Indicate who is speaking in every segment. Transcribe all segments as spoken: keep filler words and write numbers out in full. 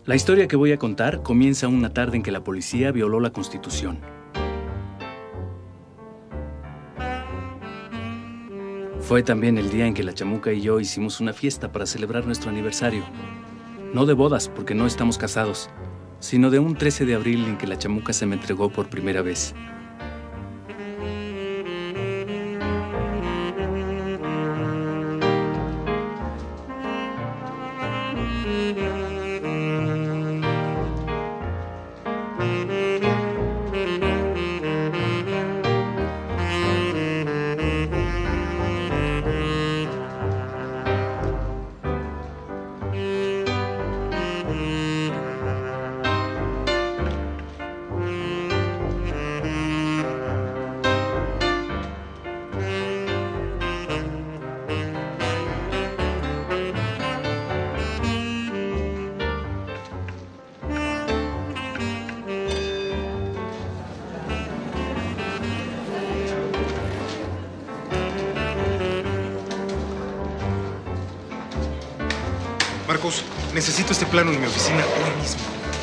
Speaker 1: La historia que voy a contar comienza una tarde en que la policía violó la Constitución. Fue también el día en que la Chamuca y yo hicimos una fiesta para celebrar nuestro aniversario. No de bodas, porque no estamos casados, sino de un trece de abril en que la Chamuca se me entregó por primera vez.
Speaker 2: Marcos, necesito este plano en mi oficina hoy mismo.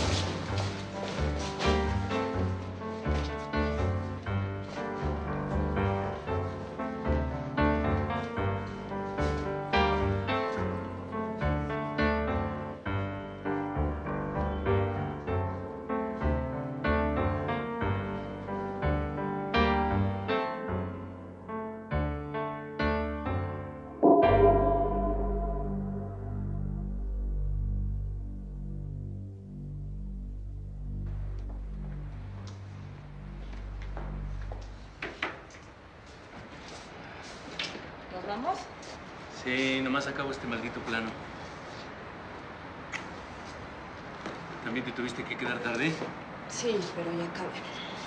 Speaker 3: ¿Nos vamos?
Speaker 1: Sí, nomás acabo este maldito plano. ¿También te tuviste que quedar tarde?
Speaker 3: Sí, pero ya acabé.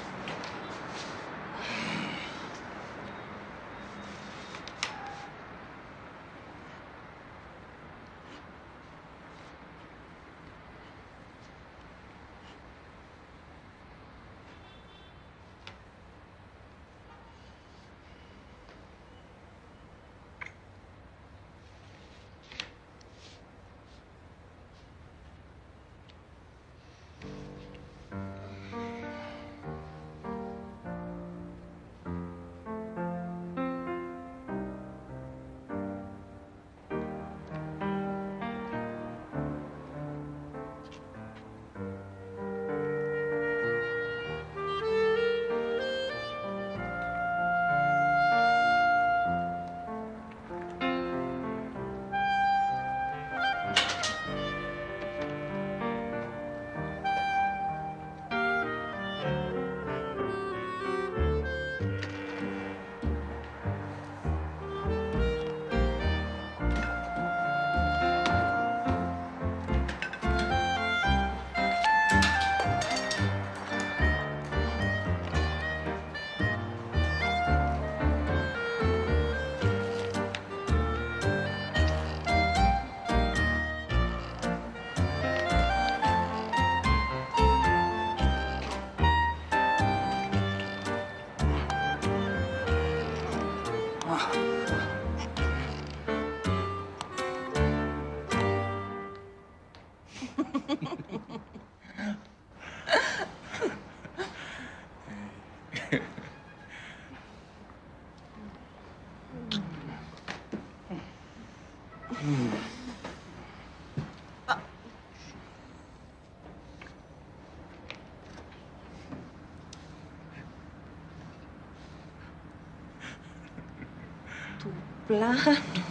Speaker 3: Tu plan.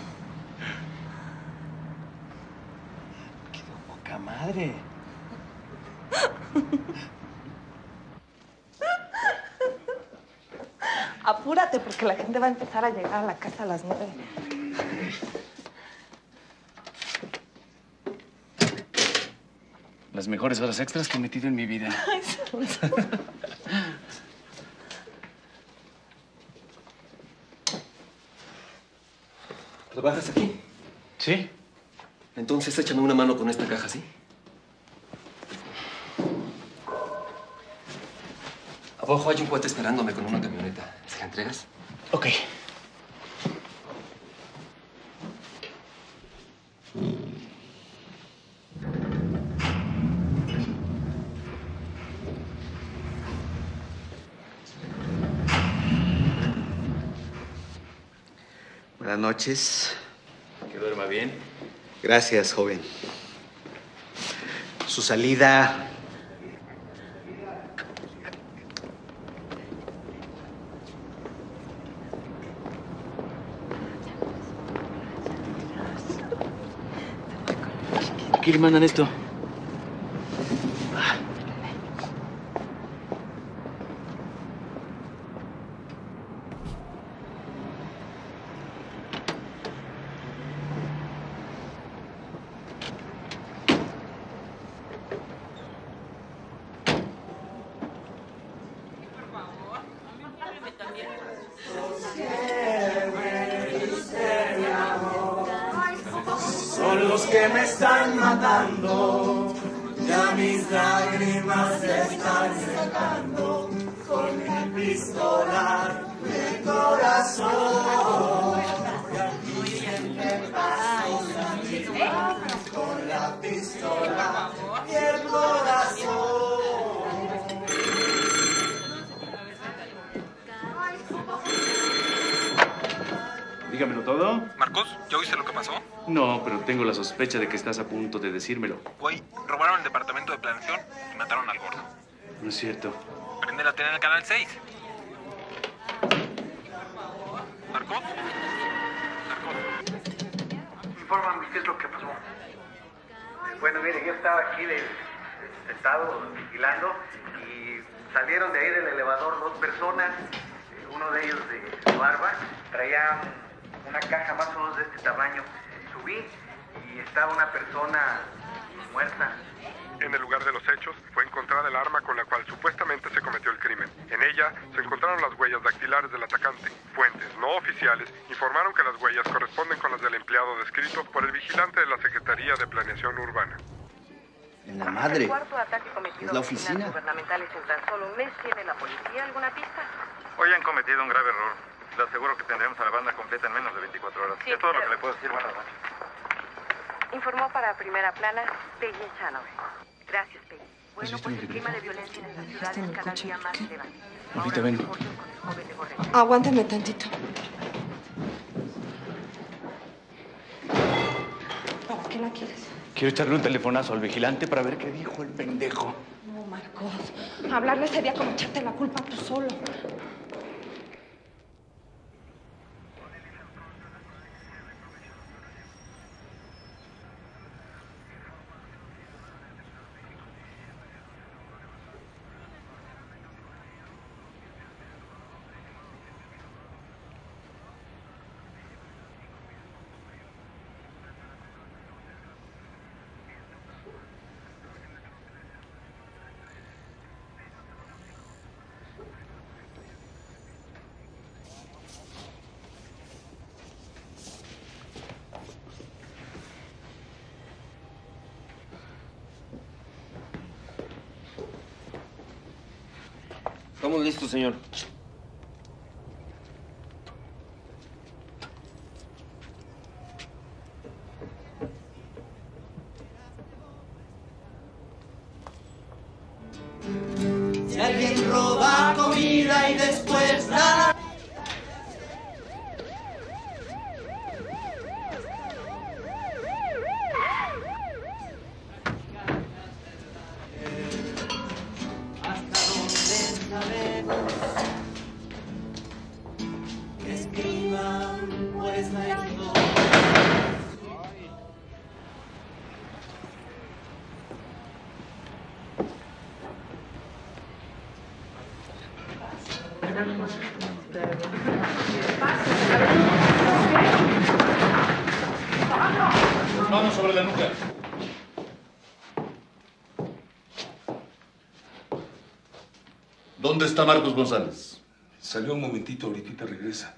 Speaker 2: Quedó poca madre.
Speaker 3: Apúrate porque la gente va a empezar a llegar a la casa a las nueve.
Speaker 1: Las mejores horas extras que he metido en mi vida.
Speaker 3: Ay, Sonso.
Speaker 4: ¿Trabajas aquí?
Speaker 1: ¿Sí?
Speaker 4: Entonces échame una mano con esta caja, ¿sí? Abajo hay un cuate esperándome con una camioneta. ¿Se la entregas?
Speaker 1: Ok.
Speaker 5: Buenas noches.
Speaker 1: Que duerma bien.
Speaker 5: Gracias, joven. Su salida...
Speaker 1: ¿Qué le mandan esto?
Speaker 6: Son los que me están matando, ya mis lágrimas se están secando con mi pistola de corazón. Y aquí siempre paso la misma con la pistola y el corazón.
Speaker 1: Dígamelo todo.
Speaker 2: Marcos, ¿ya oíste lo que pasó?
Speaker 1: No, pero tengo la sospecha de que estás a punto de decírmelo.
Speaker 2: Güey, robaron el departamento de planeación y mataron al gordo.
Speaker 1: No es cierto.
Speaker 2: Prende la tele en el canal seis. ¿Marcos? ¿Marcos?
Speaker 7: Infórmame qué es lo que pasó. Bueno, mire, yo estaba aquí de, de, sentado vigilando y salieron de ahí del elevador dos personas, uno de ellos de, de barba, traía una caja más o menos de este tamaño. Subí y estaba una persona muerta.
Speaker 8: En el lugar de los hechos fue encontrada el arma con la cual supuestamente se cometió el crimen. En ella se encontraron las huellas dactilares del atacante. Fuentes no oficiales informaron que las huellas corresponden con las del empleado descrito por el vigilante de la Secretaría de Planeación Urbana.
Speaker 5: En la madre.
Speaker 9: El cuarto ataque cometido
Speaker 5: Es la
Speaker 9: en oficinas
Speaker 5: oficina.
Speaker 9: gubernamentales en tan solo un mes. ¿Tiene la policía alguna pista?
Speaker 7: Hoy han cometido un grave error. Le aseguro que tendremos a la banda completa en menos de veinticuatro horas.
Speaker 9: Sí,
Speaker 7: es todo
Speaker 9: pero...
Speaker 7: lo que le puedo decir. Buenas noches.
Speaker 9: Informó para Primera Plana Peggy Echanove. Gracias, Peggy. Bueno,
Speaker 1: ¿Has visto
Speaker 9: pues
Speaker 1: mi
Speaker 9: el
Speaker 1: libreta?
Speaker 9: clima de violencia en esta ciudad es cada día más elevado.
Speaker 1: Ahorita ven.
Speaker 9: Reportes con el joven de Borrego.
Speaker 3: Aguántame tantito. ¿Para qué la quieres?
Speaker 1: Quiero echarle un telefonazo al vigilante para ver qué dijo el pendejo.
Speaker 3: No, Marcos. Hablarle sería como echarte la culpa tú solo.
Speaker 4: Estamos listos, señor.
Speaker 6: Si alguien roba comida y después da... Hasta donde sabemos que escriban por esta historia.
Speaker 2: Manos sobre la nuca.
Speaker 10: ¿Dónde está Marcos González?
Speaker 2: Salió un momentito, ahorita regresa.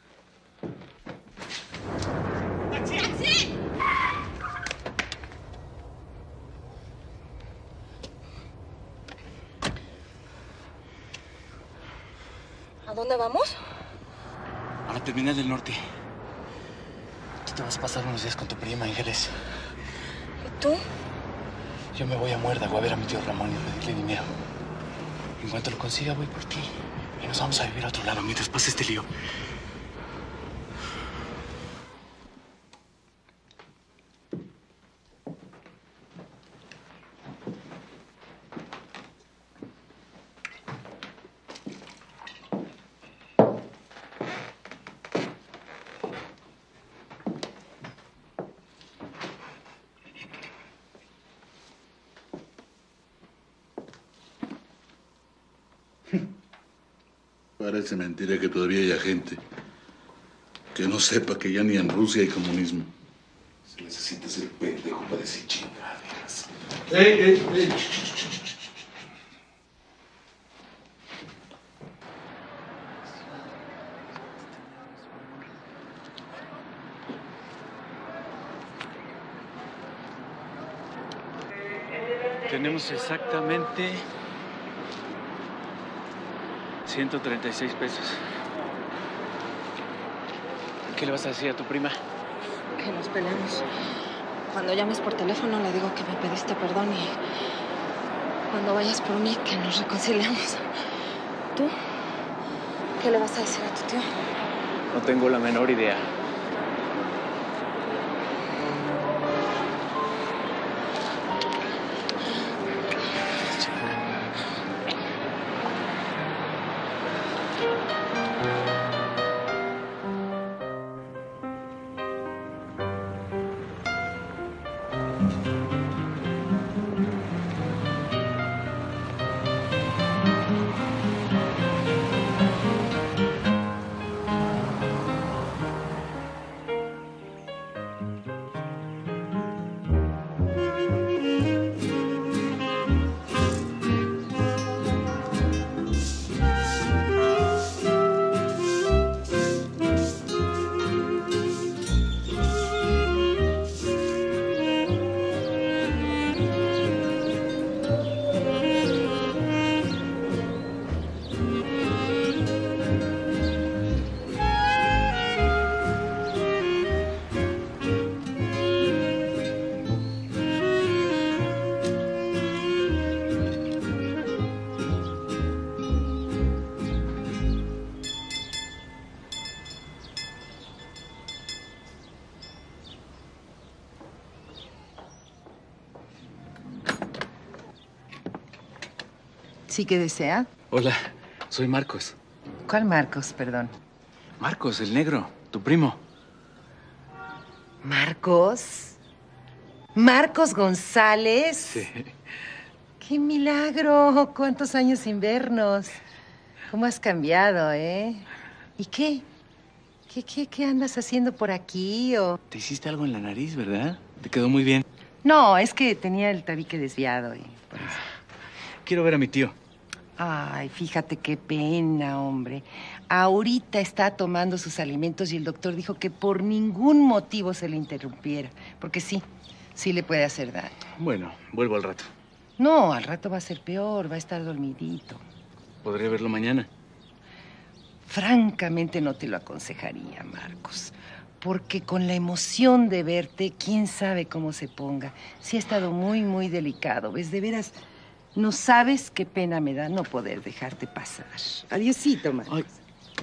Speaker 3: ¿A dónde vamos?
Speaker 1: A la terminal del norte. Tú te vas a pasar unos días con tu prima, Ángeles.
Speaker 3: ¿Y tú?
Speaker 1: Yo me voy a Muérdago a ver a mi tío Ramón y a pedirle dinero. En cuanto lo consiga, voy por ti. Y nos vamos a vivir a otro lado mientras pase este lío.
Speaker 10: Parece mentira que todavía haya gente que no sepa que ya ni en Rusia hay comunismo. Se necesita ser pendejo para decir chingaderas. ¡Ey, ey, ey!
Speaker 1: Tenemos exactamente ciento treinta y seis pesos. ¿Qué le vas a decir a tu prima?
Speaker 3: Que nos peleamos. Cuando llames por teléfono le digo que me pediste perdón y cuando vayas por mí que nos reconciliamos. ¿Tú? ¿Qué le vas a decir a tu tío?
Speaker 1: No tengo la menor idea.
Speaker 11: ¿Sí que desea?
Speaker 1: Hola, soy Marcos.
Speaker 11: ¿Cuál Marcos, perdón?
Speaker 1: Marcos, el negro, tu primo.
Speaker 11: ¿Marcos? ¿Marcos González?
Speaker 1: Sí.
Speaker 11: ¡Qué milagro! ¿Cuántos años sin vernos? ¿Cómo has cambiado, eh? ¿Y qué? ¿Qué, qué, qué andas haciendo por aquí o...?
Speaker 1: Te hiciste algo en la nariz, ¿verdad? Te quedó muy bien.
Speaker 11: No, es que tenía el tabique desviado y por eso.
Speaker 1: Quiero ver a mi tío.
Speaker 11: Ay, fíjate qué pena, hombre. Ahorita está tomando sus alimentos y el doctor dijo que por ningún motivo se le interrumpiera. Porque sí, sí le puede hacer daño.
Speaker 1: Bueno, vuelvo al rato.
Speaker 11: No, al rato va a ser peor, va a estar dormidito.
Speaker 1: ¿Podría verlo mañana?
Speaker 11: Francamente no te lo aconsejaría, Marcos. Porque con la emoción de verte, quién sabe cómo se ponga. Sí ha estado muy, muy delicado. ¿Ves? De veras, no sabes qué pena me da no poder dejarte pasar. Adiosito, Marcos. Ay.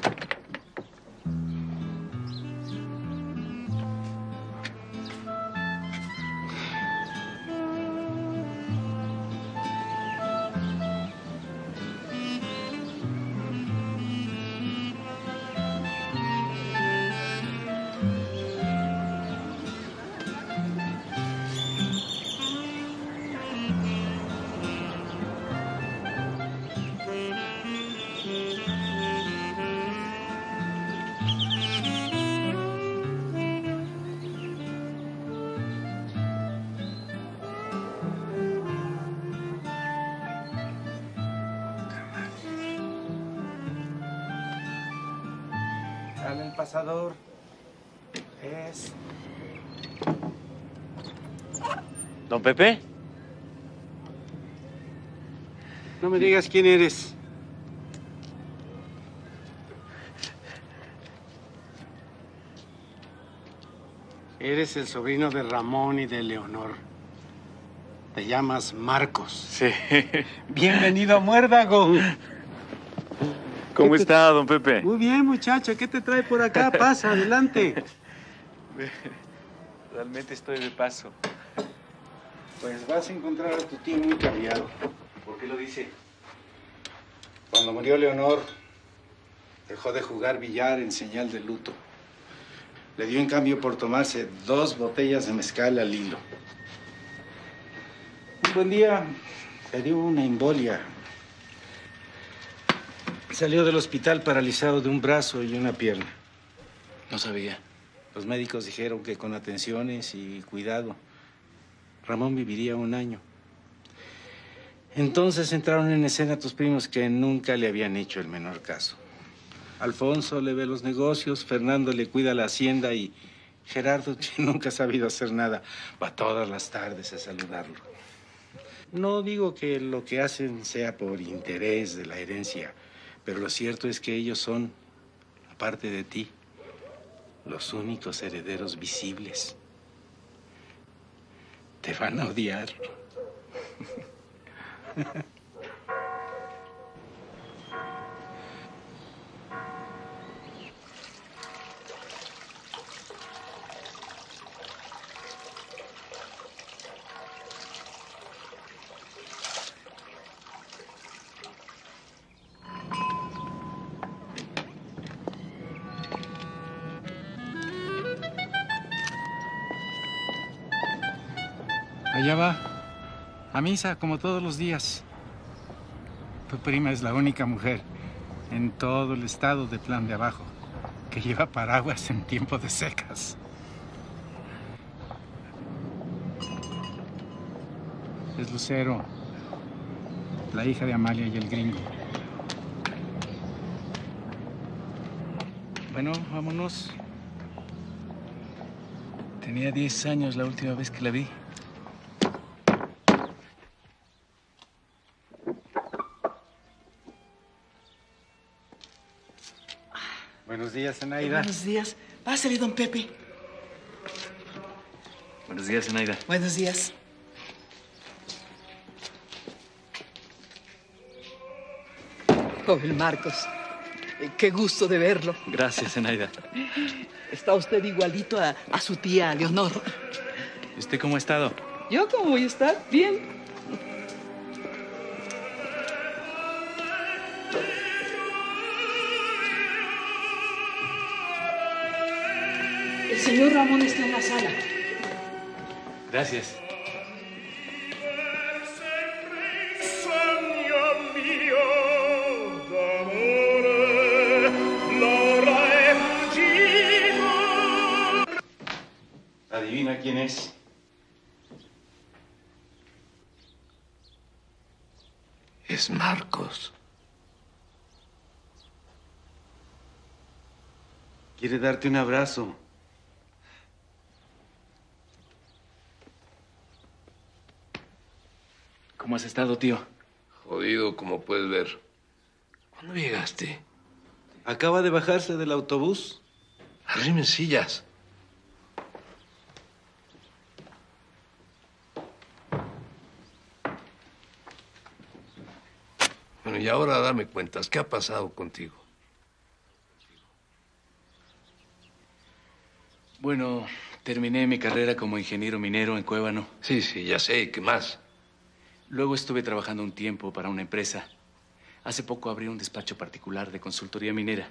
Speaker 12: Dame el pasador. Es...
Speaker 1: ¿Don Pepe?
Speaker 12: No me digas quién eres. Eres el sobrino de Ramón y de Leonor. Te llamas Marcos.
Speaker 1: Sí.
Speaker 12: Bienvenido a Muérdago.
Speaker 1: ¿Cómo está, don Pepe?
Speaker 12: Muy bien, muchacho. ¿Qué te trae por acá? Pasa, adelante.
Speaker 1: Realmente estoy de paso.
Speaker 12: Pues vas a encontrar a tu tío muy cambiado.
Speaker 1: ¿Por qué lo dice?
Speaker 12: Cuando murió Leonor, dejó de jugar billar en señal de luto. Le dio en cambio por tomarse dos botellas de mezcal al hilo. Un buen día le dio una embolia. Salió del hospital paralizado de un brazo y una pierna.
Speaker 1: No sabía.
Speaker 12: Los médicos dijeron que con atenciones y cuidado, Ramón viviría un año. Entonces entraron en escena tus primos que nunca le habían hecho el menor caso. Alfonso le ve los negocios, Fernando le cuida la hacienda y Gerardo, que nunca ha sabido hacer nada, va todas las tardes a saludarlo. No digo que lo que hacen sea por interés de la herencia, pero lo cierto es que ellos son, aparte de ti, los únicos herederos visibles. Te van a odiar.
Speaker 13: Allá va, a misa como todos los días. Tu prima es la única mujer en todo el estado de Plan de Abajo que lleva paraguas en tiempo de secas. Es Lucero, la hija de Amalia y el gringo.
Speaker 1: Bueno, vámonos. Tenía diez años la última vez que la vi.
Speaker 12: Buenos días, Zenaida.
Speaker 14: Buenos días. Pásale, don Pepe.
Speaker 1: Buenos días, Zenaida.
Speaker 14: Buenos días. Joven Marcos, eh, qué gusto de verlo.
Speaker 1: Gracias, Zenaida.
Speaker 14: Está usted igualito a, a su tía Leonor.
Speaker 1: ¿Y usted cómo ha estado?
Speaker 14: ¿Yo cómo voy a estar? Bien. El señor Ramón está en la sala.
Speaker 1: Gracias.
Speaker 12: Adivina quién es.
Speaker 15: Es Marcos.
Speaker 12: Quiere darte un abrazo.
Speaker 1: ¿Cómo has estado, tío?
Speaker 15: Jodido, como puedes ver. ¿Cuándo llegaste?
Speaker 12: Acaba de bajarse del autobús.
Speaker 15: Arrimen sillas. Bueno, y ahora dame cuentas. ¿Qué ha pasado contigo?
Speaker 1: Bueno, terminé mi carrera como ingeniero minero en Cuébano.
Speaker 15: Sí, sí, ya sé. ¿Qué más?
Speaker 1: Luego estuve trabajando un tiempo para una empresa. Hace poco abrí un despacho particular de consultoría minera.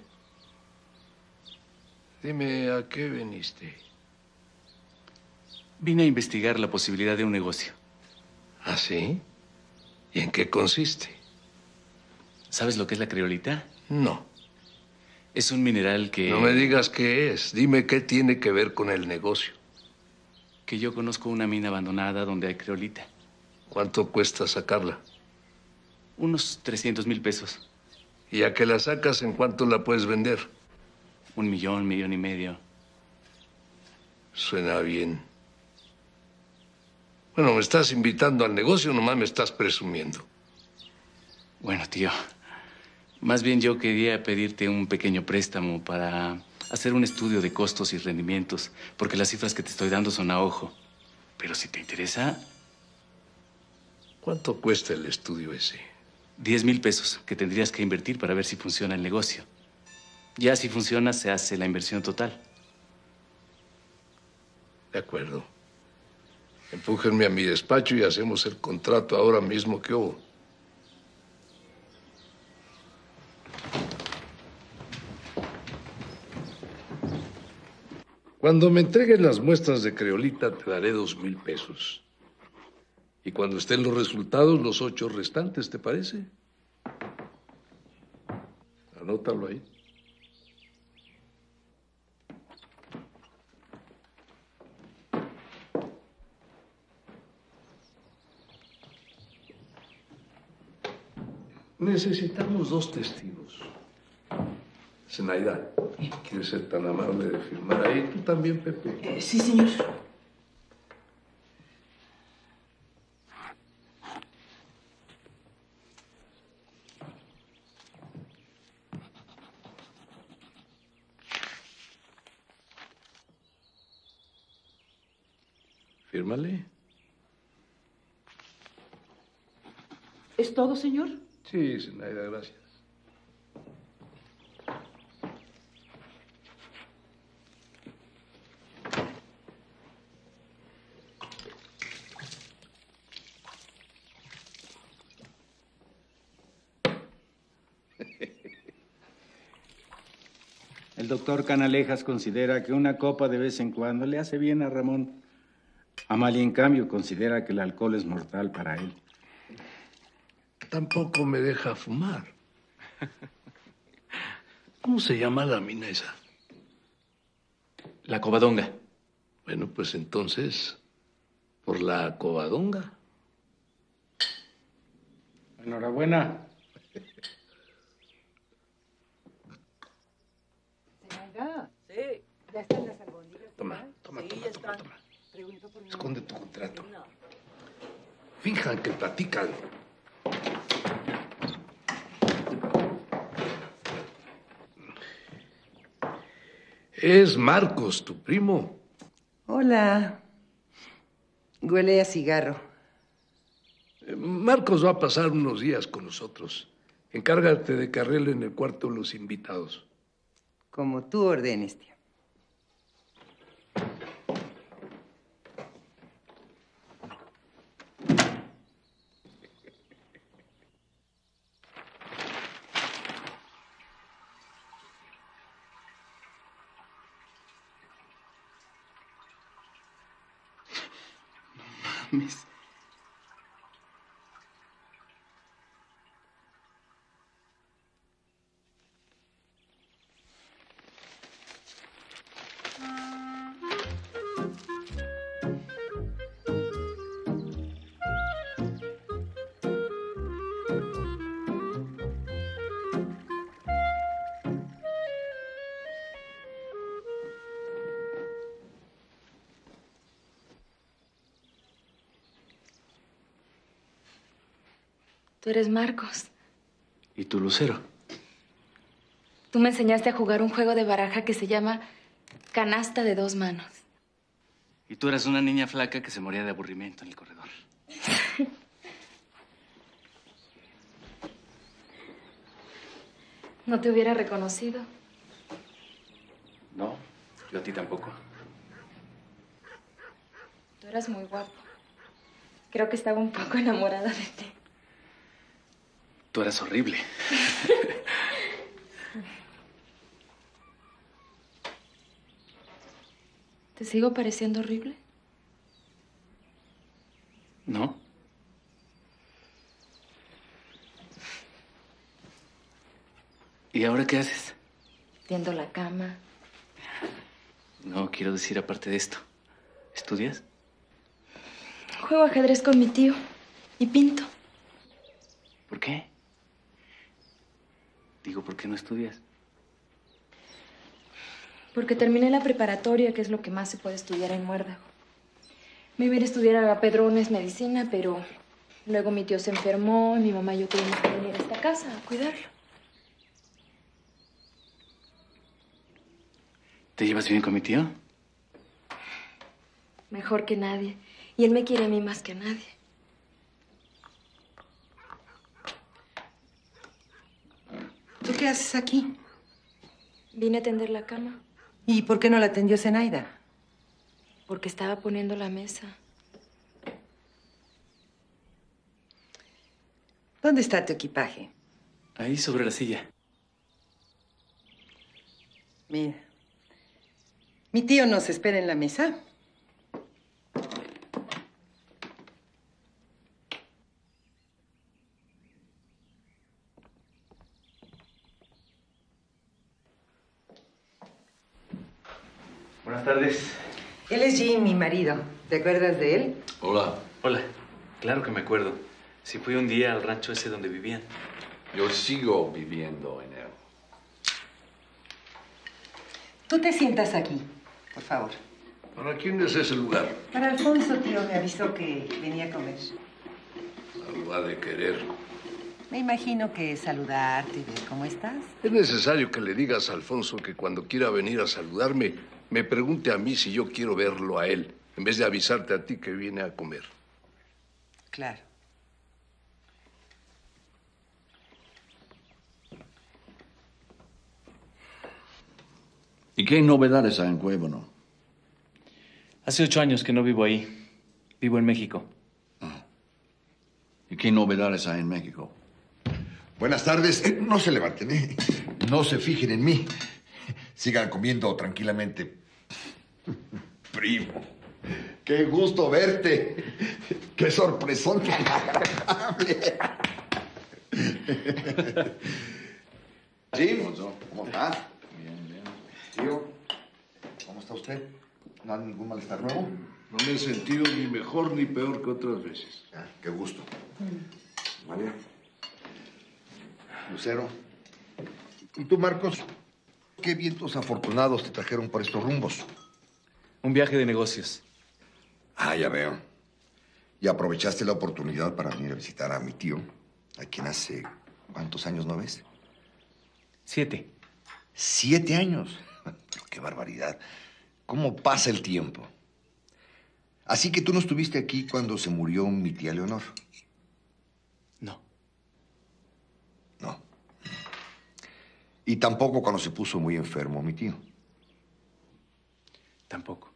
Speaker 15: Dime, ¿a qué viniste?
Speaker 1: Vine a investigar la posibilidad de un negocio.
Speaker 15: ¿Ah, sí? ¿Y en qué consiste?
Speaker 1: ¿Sabes lo que es la criolita?
Speaker 15: No.
Speaker 1: Es un mineral que...
Speaker 15: No me digas qué es. Dime qué tiene que ver con el negocio.
Speaker 1: Que yo conozco una mina abandonada donde hay criolita.
Speaker 15: ¿Cuánto cuesta sacarla?
Speaker 1: Unos trescientos mil pesos.
Speaker 15: ¿Y a que la sacas, en cuánto la puedes vender?
Speaker 1: Un millón, millón y medio.
Speaker 15: Suena bien. Bueno, me estás invitando al negocio, nomás me estás presumiendo.
Speaker 1: Bueno, tío. Más bien yo quería pedirte un pequeño préstamo para hacer un estudio de costos y rendimientos, porque las cifras que te estoy dando son a ojo. Pero si te interesa...
Speaker 15: ¿Cuánto cuesta el estudio ese?
Speaker 1: Diez mil pesos que tendrías que invertir para ver si funciona el negocio. Ya si funciona, se hace la inversión total.
Speaker 15: De acuerdo. Empújenme a mi despacho y hacemos el contrato ahora mismo que hubo. Cuando me entreguen las muestras de creolita, te daré dos mil pesos. Y cuando estén los resultados, los ocho restantes, ¿te parece? Anótalo ahí. Necesitamos dos testigos. Zenaida, ¿quieres ser tan amable de firmar ahí? Tú también, Pepe.
Speaker 14: Eh, sí, señor.
Speaker 15: Fírmale.
Speaker 14: ¿Es todo, señor?
Speaker 15: Sí, Zenaida, gracias.
Speaker 12: El doctor Canalejas considera que una copa de vez en cuando le hace bien a Ramón. Amalia, en cambio, considera que el alcohol es mortal para él.
Speaker 15: Tampoco me deja fumar. ¿Cómo se llama la mina esa?
Speaker 1: La Covadonga.
Speaker 15: Bueno, pues entonces, por la Covadonga.
Speaker 12: Enhorabuena.
Speaker 11: Zenaida.
Speaker 14: Sí.
Speaker 11: ¿Ya están las albóndigas?
Speaker 15: Toma, toma,
Speaker 14: Sí,
Speaker 15: toma,
Speaker 14: ya
Speaker 15: toma,
Speaker 14: están.
Speaker 15: toma.
Speaker 11: Pregunto por mi
Speaker 15: Esconde
Speaker 11: mamá.
Speaker 15: tu contrato.
Speaker 14: No.
Speaker 15: Finjan que platican. Es Marcos, tu primo.
Speaker 11: Hola. Huele a cigarro.
Speaker 15: Eh, Marcos va a pasar unos días con nosotros. Encárgate de que arreglen el cuarto los invitados.
Speaker 11: Como tú ordenes, tío.
Speaker 1: Mames.
Speaker 3: Tú eres Marcos.
Speaker 1: ¿Y tu lucero?
Speaker 3: Tú me enseñaste a jugar un juego de baraja que se llama canasta de dos manos.
Speaker 1: Y tú eras una niña flaca que se moría de aburrimiento en el corredor.
Speaker 3: No te hubiera reconocido.
Speaker 1: No, yo a ti tampoco.
Speaker 3: Tú eras muy guapo. Creo que estaba un poco enamorada de ti.
Speaker 1: Tú eras horrible.
Speaker 3: ¿Te sigo pareciendo horrible?
Speaker 1: ¿No? ¿Y ahora qué haces?
Speaker 3: Tiendo la cama.
Speaker 1: No, quiero decir aparte de esto. ¿Estudias?
Speaker 3: Juego ajedrez con mi tío. Y pinto.
Speaker 1: ¿Por qué? Digo, ¿por qué no estudias?
Speaker 3: Porque terminé la preparatoria, que es lo que más se puede estudiar en Muérdago. Me iba a ir a estudiar a Pedrones medicina, pero luego mi tío se enfermó y mi mamá y yo tuvimos que venir a esta casa a cuidarlo.
Speaker 1: ¿Te llevas bien con mi tío?
Speaker 3: Mejor que nadie. Y él me quiere a mí más que a nadie.
Speaker 11: ¿Tú qué haces aquí?
Speaker 3: Vine a tender la cama.
Speaker 11: ¿Y por qué no la atendió Zenaida?
Speaker 3: Porque estaba poniendo la mesa.
Speaker 11: ¿Dónde está tu equipaje?
Speaker 1: Ahí sobre la silla.
Speaker 11: Mira. Mi tío nos espera en la mesa.
Speaker 1: tardes.
Speaker 11: Él es Jim, mi marido. ¿Te acuerdas de él?
Speaker 10: Hola.
Speaker 1: Hola. Claro que me acuerdo. Si fui un día al rancho ese donde vivían.
Speaker 10: Yo sigo viviendo en él.
Speaker 11: Tú te sientas aquí, por favor.
Speaker 15: ¿Para quién es ese lugar?
Speaker 11: Para Alfonso, tío, me avisó que venía a comer.
Speaker 15: Algo ha de querer.
Speaker 11: Me imagino que saludarte y ver cómo estás.
Speaker 15: Es necesario que le digas a Alfonso que cuando quiera venir a saludarme, me pregunte a mí si yo quiero verlo a él, en vez de avisarte a ti que viene a comer.
Speaker 11: Claro.
Speaker 10: ¿Y qué novedades hay en Cuévano?
Speaker 1: Hace ocho años que no vivo ahí. Vivo en México.
Speaker 10: Ah. ¿Y qué novedades hay en México?
Speaker 16: Buenas tardes. Eh, no se levanten, ¿eh? No se fijen en mí. Sigan comiendo tranquilamente. Primo, qué gusto verte. Qué sorpresón tan agradable. Jim, ¿cómo está?
Speaker 10: Bien, bien.
Speaker 16: Tío, ¿cómo está usted? ¿No hay ningún malestar nuevo?
Speaker 15: No me he sentido ni mejor ni peor que otras veces.
Speaker 16: Ah, qué gusto. María. Lucero. ¿Y tú, Marcos? ¿Qué vientos afortunados te trajeron por estos rumbos?
Speaker 1: Un viaje de negocios.
Speaker 16: Ah, ya veo. Y aprovechaste la oportunidad para venir a visitar a mi tío, a quien hace... ¿cuántos años no ves?
Speaker 1: Siete.
Speaker 16: ¿Siete años? ¡Qué barbaridad! ¿Cómo pasa el tiempo? Así que tú no estuviste aquí cuando se murió mi tía Leonor.
Speaker 1: No.
Speaker 16: No. Y tampoco cuando se puso muy enfermo mi tío.
Speaker 1: Tampoco.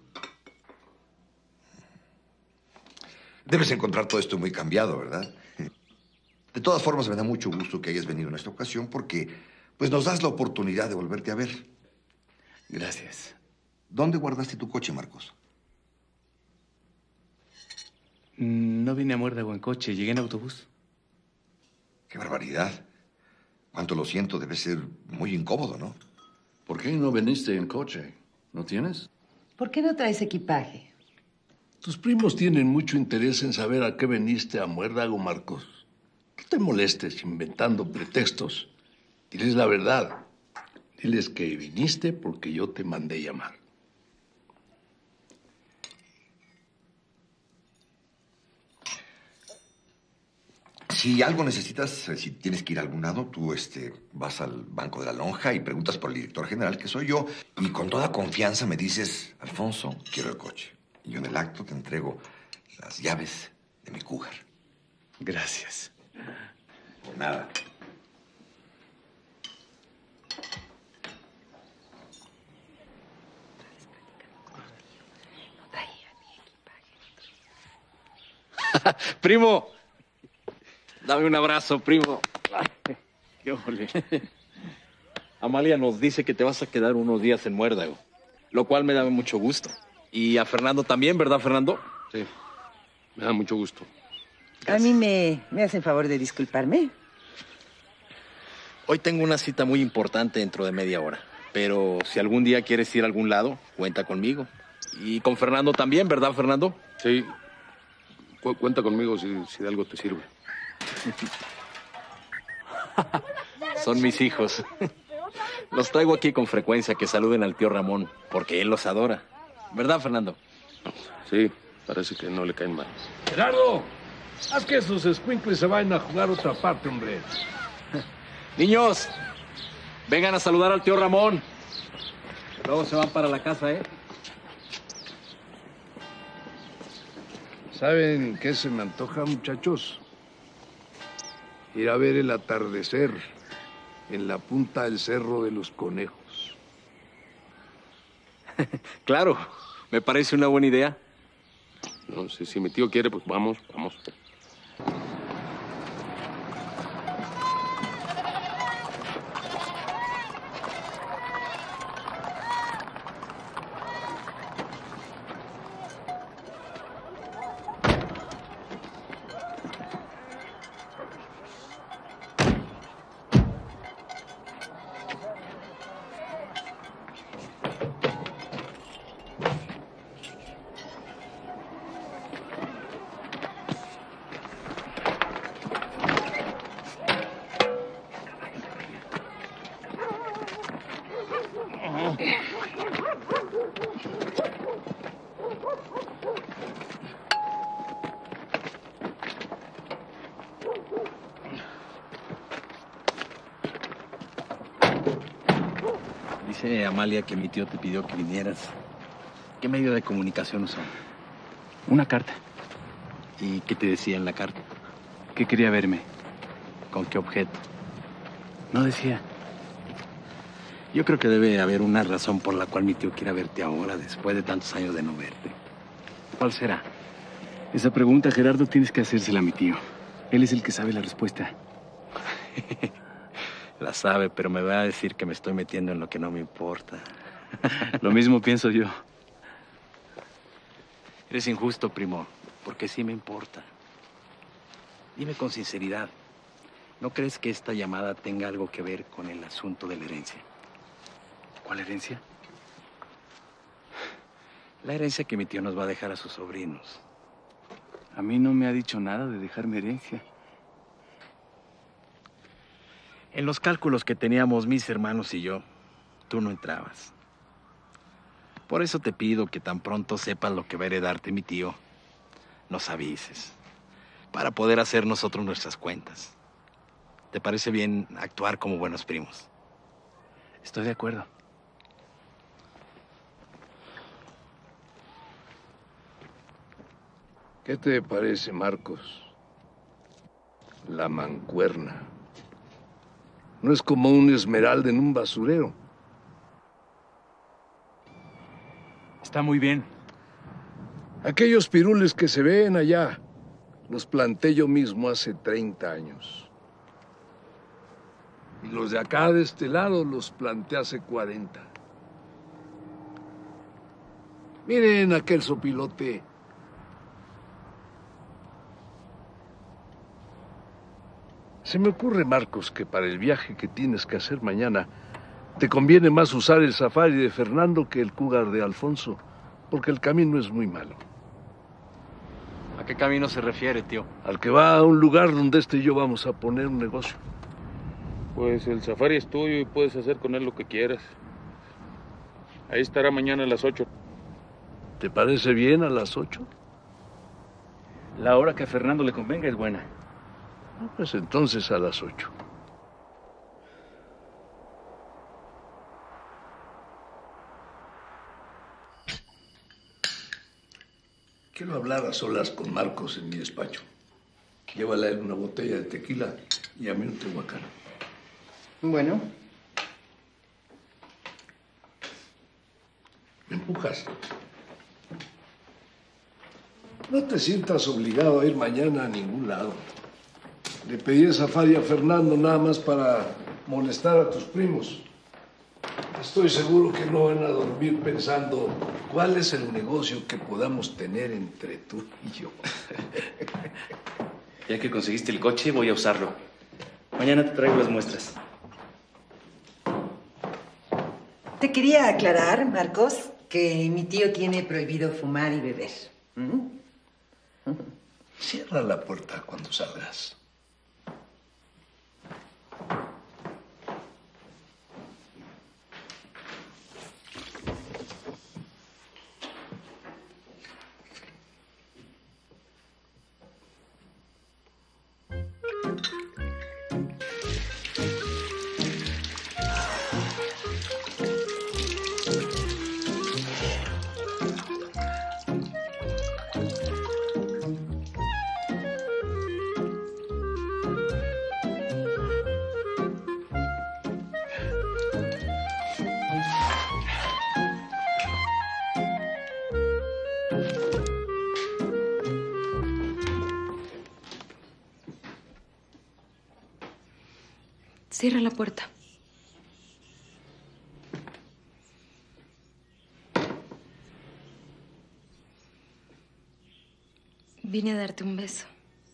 Speaker 16: Debes encontrar todo esto muy cambiado, ¿verdad? De todas formas, me da mucho gusto que hayas venido en esta ocasión porque, pues, nos das la oportunidad de volverte a ver.
Speaker 1: Gracias.
Speaker 16: ¿Dónde guardaste tu coche, Marcos?
Speaker 1: No vine a Muérdago en coche, llegué en autobús.
Speaker 16: ¡Qué barbaridad! Cuánto lo siento, debe ser muy incómodo, ¿no?
Speaker 10: ¿Por qué no viniste en coche? ¿No tienes?
Speaker 11: ¿Por qué no traes equipaje?
Speaker 15: Tus primos tienen mucho interés en saber a qué veniste a Muérdago, Marcos. No te molestes inventando pretextos. Diles la verdad. Diles que viniste porque yo te mandé llamar.
Speaker 16: Si algo necesitas, si tienes que ir a algún lado, tú este, vas al Banco de la Lonja y preguntas por el director general, que soy yo, y con toda confianza me dices, Alfonso, quiero el coche. Y yo en el acto te entrego las llaves de mi Cougar.
Speaker 1: Gracias.
Speaker 16: Por nada.
Speaker 17: Primo, dame un abrazo, primo. Ay, qué ole. Amalia nos dice que te vas a quedar unos días en Muérdago, lo cual me da mucho gusto. Y a Fernando también, ¿verdad, Fernando?
Speaker 15: Sí, me da mucho gusto.
Speaker 11: Gracias. A mí me, me hacen favor de disculparme.
Speaker 17: Hoy tengo una cita muy importante dentro de media hora, pero si algún día quieres ir a algún lado, cuenta conmigo. Y con Fernando también, ¿verdad, Fernando?
Speaker 15: Sí. Cu- cuenta conmigo si, si de algo te sirve.
Speaker 17: Son mis hijos. Los traigo aquí con frecuencia que saluden al tío Ramón, porque él los adora. ¿Verdad, Fernando?
Speaker 15: Sí, parece que no le caen mal. Gerardo, haz que esos escuincles se vayan a jugar otra parte, hombre.
Speaker 17: Niños, vengan a saludar al tío Ramón. Luego se van para la casa, ¿eh?
Speaker 15: ¿Saben qué se me antoja, muchachos? Ir a ver el atardecer en la punta del Cerro de los Conejos.
Speaker 17: Claro, me parece una buena idea.
Speaker 15: No sé, si mi tío quiere, pues vamos, vamos.
Speaker 17: dice Amalia que mi tío te pidió que vinieras. ¿Qué medio de comunicación usó?
Speaker 1: Una carta.
Speaker 17: ¿Y qué te decía en la carta?
Speaker 1: Que quería verme.
Speaker 17: ¿Con qué objeto?
Speaker 1: No decía.
Speaker 17: Yo creo que debe haber una razón por la cual mi tío quiera verte ahora, después de tantos años de no verte.
Speaker 1: ¿Cuál será? Esa pregunta, Gerardo, tienes que hacérsela a mi tío. Él es el que sabe la respuesta.
Speaker 17: La sabe, pero me va a decir que me estoy metiendo en lo que no me importa.
Speaker 1: Lo mismo pienso yo.
Speaker 17: Eres injusto, primo, porque sí me importa. Dime con sinceridad, ¿no crees que esta llamada tenga algo que ver con el asunto de la herencia?
Speaker 1: ¿Cuál herencia?
Speaker 17: La herencia que mi tío nos va a dejar a sus sobrinos.
Speaker 1: A mí no me ha dicho nada de dejarme herencia.
Speaker 17: En los cálculos que teníamos mis hermanos y yo, tú no entrabas. Por eso te pido que tan pronto sepas lo que va a heredarte mi tío, nos avises, para poder hacer nosotros nuestras cuentas. ¿Te parece bien actuar como buenos primos?
Speaker 1: Estoy de acuerdo.
Speaker 15: ¿Qué te parece, Marcos? La mancuerna. No es como un esmeralda en un basurero.
Speaker 1: Está muy bien.
Speaker 15: Aquellos pirules que se ven allá, los planté yo mismo hace treinta años. Y los de acá, de este lado, los planté hace cuarenta. Miren aquel sopilote. Se me ocurre, Marcos, que para el viaje que tienes que hacer mañana, te conviene más usar el safari de Fernando que el Cougar de Alfonso, porque el camino es muy malo.
Speaker 17: ¿A qué camino se refiere, tío?
Speaker 15: Al que va a un lugar donde este y yo vamos a poner un negocio.
Speaker 18: Pues el safari es tuyo y puedes hacer con él lo que quieras. Ahí estará mañana a las ocho.
Speaker 15: ¿Te parece bien a las ocho?
Speaker 1: La hora que a Fernando le convenga es buena.
Speaker 15: Pues entonces a las ocho. Quiero hablar a solas con Marcos en mi despacho. Llévale a él una botella de tequila y a mí un tehuacán.
Speaker 11: Bueno.
Speaker 15: ¿Me empujas? No te sientas obligado a ir mañana a ningún lado. Le pedí el safari a Fernando nada más para molestar a tus primos. Estoy seguro que no van a dormir pensando cuál es el negocio que podamos tener entre tú y yo.
Speaker 1: Ya que conseguiste el coche, voy a usarlo. Mañana te traigo las muestras.
Speaker 11: Te quería aclarar, Marcos, que mi tío tiene prohibido fumar y beber. ¿Mm?
Speaker 15: Cierra la puerta cuando salgas.
Speaker 3: Cierra la puerta. Vine a darte un beso.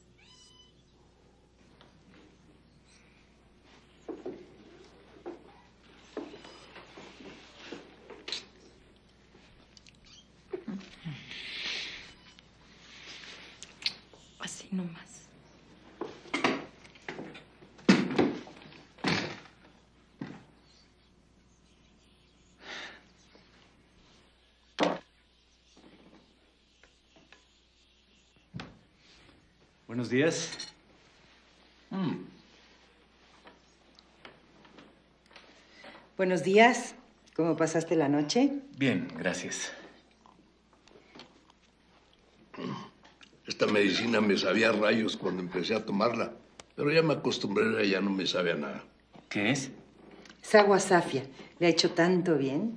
Speaker 3: Así nomás.
Speaker 1: Buenos días.
Speaker 11: Buenos días. ¿Cómo pasaste la noche?
Speaker 1: Bien, gracias.
Speaker 15: Esta medicina me sabía a rayos cuando empecé a tomarla, pero ya me acostumbré a ella, ya no me sabe a nada.
Speaker 1: ¿Qué es?
Speaker 11: Es agua safia. Le ha hecho tanto bien.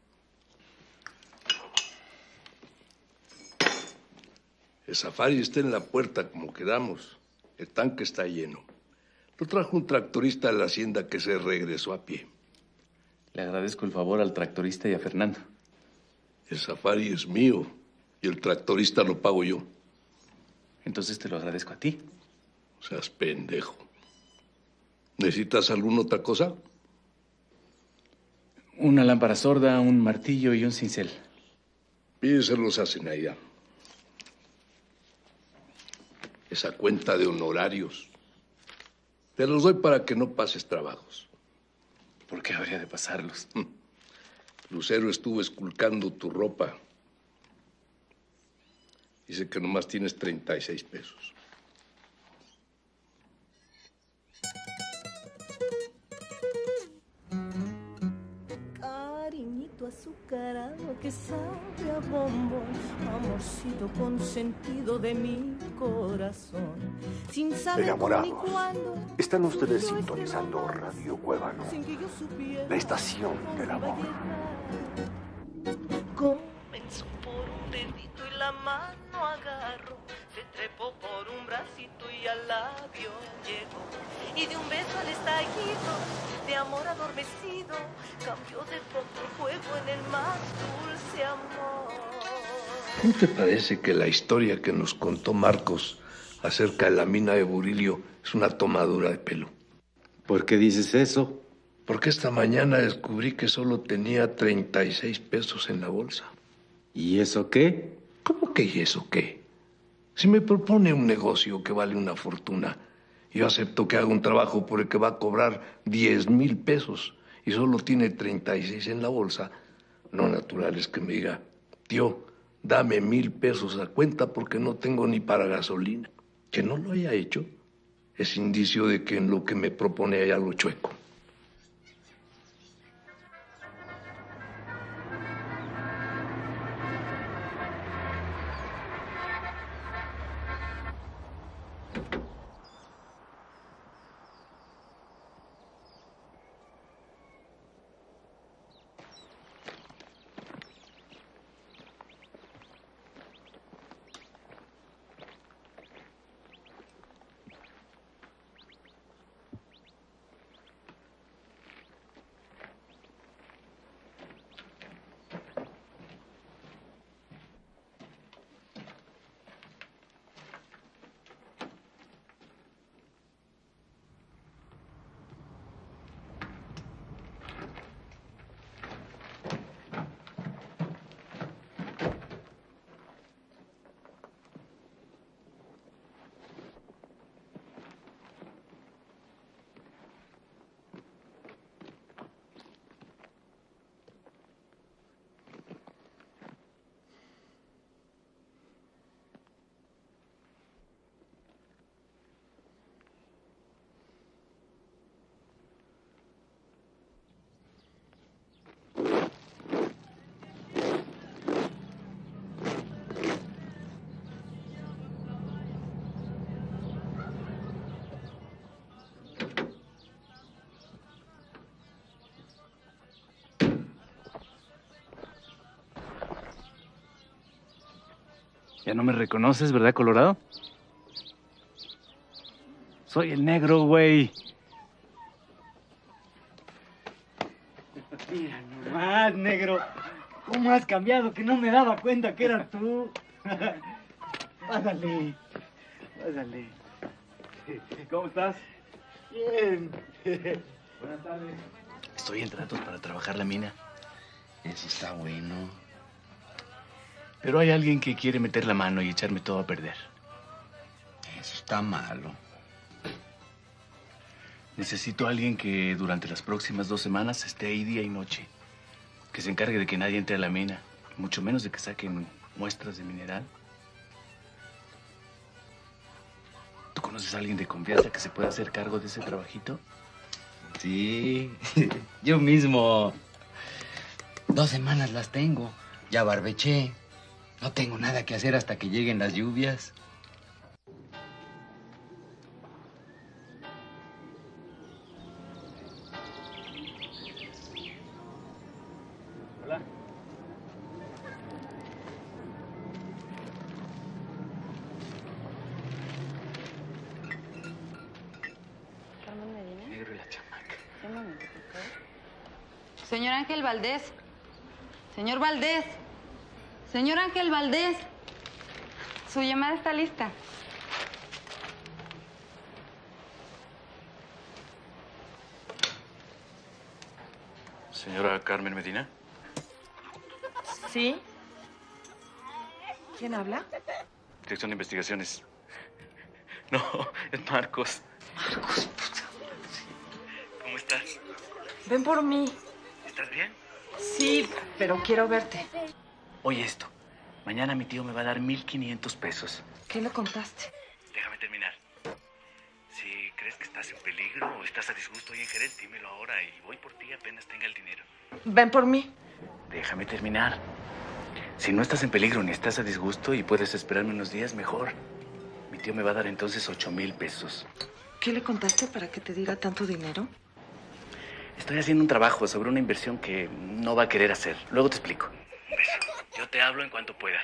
Speaker 15: El safari está en la puerta, como quedamos. El tanque está lleno. Lo trajo un tractorista de la hacienda que se regresó a pie.
Speaker 1: Le agradezco el favor al tractorista y a Fernando.
Speaker 15: El safari es mío y el tractorista lo pago yo.
Speaker 1: Entonces te lo agradezco a ti.
Speaker 15: Seas pendejo. ¿Necesitas alguna otra cosa?
Speaker 1: Una lámpara sorda, un martillo y un cincel.
Speaker 15: Pídeselos a Zenaida. Esa cuenta de honorarios. Te los doy para que no pases trabajos.
Speaker 1: ¿Por qué habría de pasarlos?
Speaker 15: Lucero estuvo esculcando tu ropa. Dice que nomás tienes treinta y seis pesos.
Speaker 6: Cariñito azucarado que sabe a bombón, amorcito consentido de mi corazón. Sin saber
Speaker 19: Enamorados.
Speaker 6: ni cuándo,
Speaker 19: Están ustedes sintonizando Radio Cuébano,
Speaker 6: sin que yo supiera
Speaker 19: la estación del amor.
Speaker 6: comenzó por un dedito y la mano agarró, se trepó por un bracito y al labio llegó, y de un beso al estallido de amor adormecido cambió de pronto el fuego en el más dulce amor.
Speaker 15: ¿No te parece que la historia que nos contó Marcos acerca de la mina de Burilio es una tomadura de pelo?
Speaker 12: ¿Por qué dices eso?
Speaker 15: Porque esta mañana descubrí que solo tenía treinta y seis pesos en la bolsa.
Speaker 12: ¿Y eso qué?
Speaker 15: ¿Cómo que y eso qué? Si me propone un negocio que vale una fortuna, yo acepto que haga un trabajo por el que va a cobrar diez mil pesos y solo tiene treinta y seis en la bolsa, lo natural es que me diga, tío, dame mil pesos a cuenta porque no tengo ni para gasolina. Que no lo haya hecho es indicio de que en lo que me propone hay algo chueco.
Speaker 1: Ya no me reconoces, ¿verdad, Colorado? Soy el negro, güey.
Speaker 20: Mira nomás, negro. ¿Cómo has cambiado? Que no me daba cuenta que eras tú. Pásale. Pásale. ¿Cómo estás? Bien. Buenas tardes.
Speaker 1: Estoy en tratos para trabajar la mina.
Speaker 5: Eso está bueno.
Speaker 1: Pero hay alguien que quiere meter la mano y echarme todo a perder.
Speaker 5: Eso está malo.
Speaker 1: Necesito a alguien que durante las próximas dos semanas esté ahí día y noche. Que se encargue de que nadie entre a la mina. Mucho menos de que saquen muestras de mineral. ¿Tú conoces a alguien de confianza que se pueda hacer cargo de ese trabajito?
Speaker 5: Sí, yo mismo. Dos semanas las tengo. Ya barbeché. No tengo nada que hacer hasta que lleguen las lluvias.
Speaker 1: Hola.
Speaker 3: Carmen Medina.
Speaker 1: Negro y la chamaca.
Speaker 3: Un momento, por favor. Señor Ángel Valdés. Señor Valdés. Señor Ángel Valdés. Su llamada está lista.
Speaker 1: Señora Carmen Medina.
Speaker 9: ¿Sí? ¿Quién habla?
Speaker 1: Dirección de Investigaciones. No, es Marcos.
Speaker 9: Marcos.
Speaker 1: ¿Cómo estás?
Speaker 9: Ven por mí.
Speaker 1: ¿Estás bien?
Speaker 9: Sí, pero quiero verte.
Speaker 1: Oye esto. Mañana mi tío me va a dar mil quinientos pesos.
Speaker 9: ¿Qué le contaste?
Speaker 1: Déjame terminar. Si crees que estás en peligro o estás a disgusto hoy en Jerez, dímelo ahora y voy por ti apenas tenga el dinero.
Speaker 9: Ven por mí.
Speaker 1: Déjame terminar. Si no estás en peligro ni estás a disgusto y puedes esperarme unos días, mejor. Mi tío me va a dar entonces ocho mil pesos.
Speaker 9: ¿Qué le contaste para que te diga tanto dinero?
Speaker 1: Estoy haciendo un trabajo sobre una inversión que no va a querer hacer. Luego te explico. Un beso. Yo te hablo en cuanto pueda.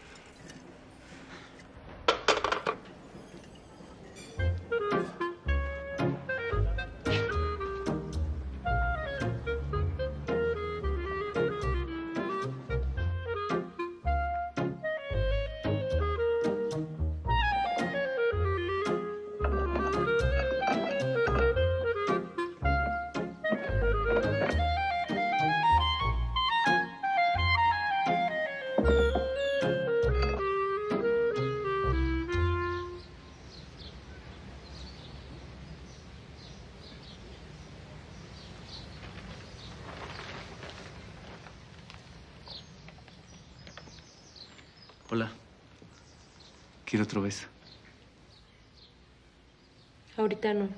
Speaker 1: Hola. Quiero otro beso.
Speaker 3: Ahorita no.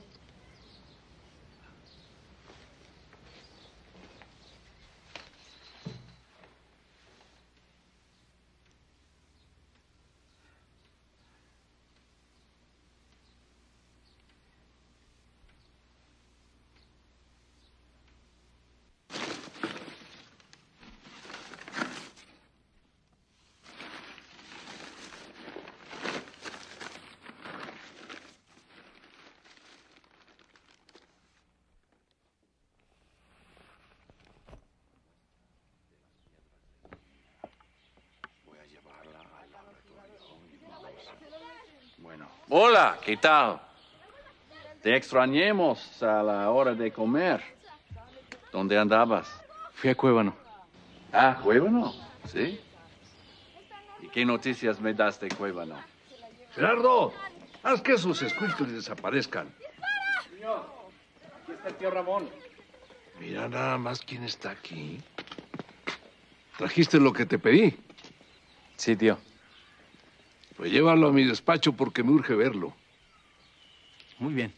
Speaker 17: Bueno. Hola, ¿qué tal? Te extrañemos a la hora de comer. ¿Dónde andabas?
Speaker 1: Fui a Cuébano.
Speaker 17: Ah, Cuébano, sí. ¿Y qué noticias me das de Cuébano?
Speaker 15: Gerardo, haz que esos escuincles desaparezcan.
Speaker 18: Señor, aquí está el tío Ramón.
Speaker 15: Mira nada más quién está aquí. ¿Trajiste lo que te pedí?
Speaker 1: Sí, tío.
Speaker 15: Pues llévalo a mi despacho porque me urge verlo.
Speaker 1: Muy bien.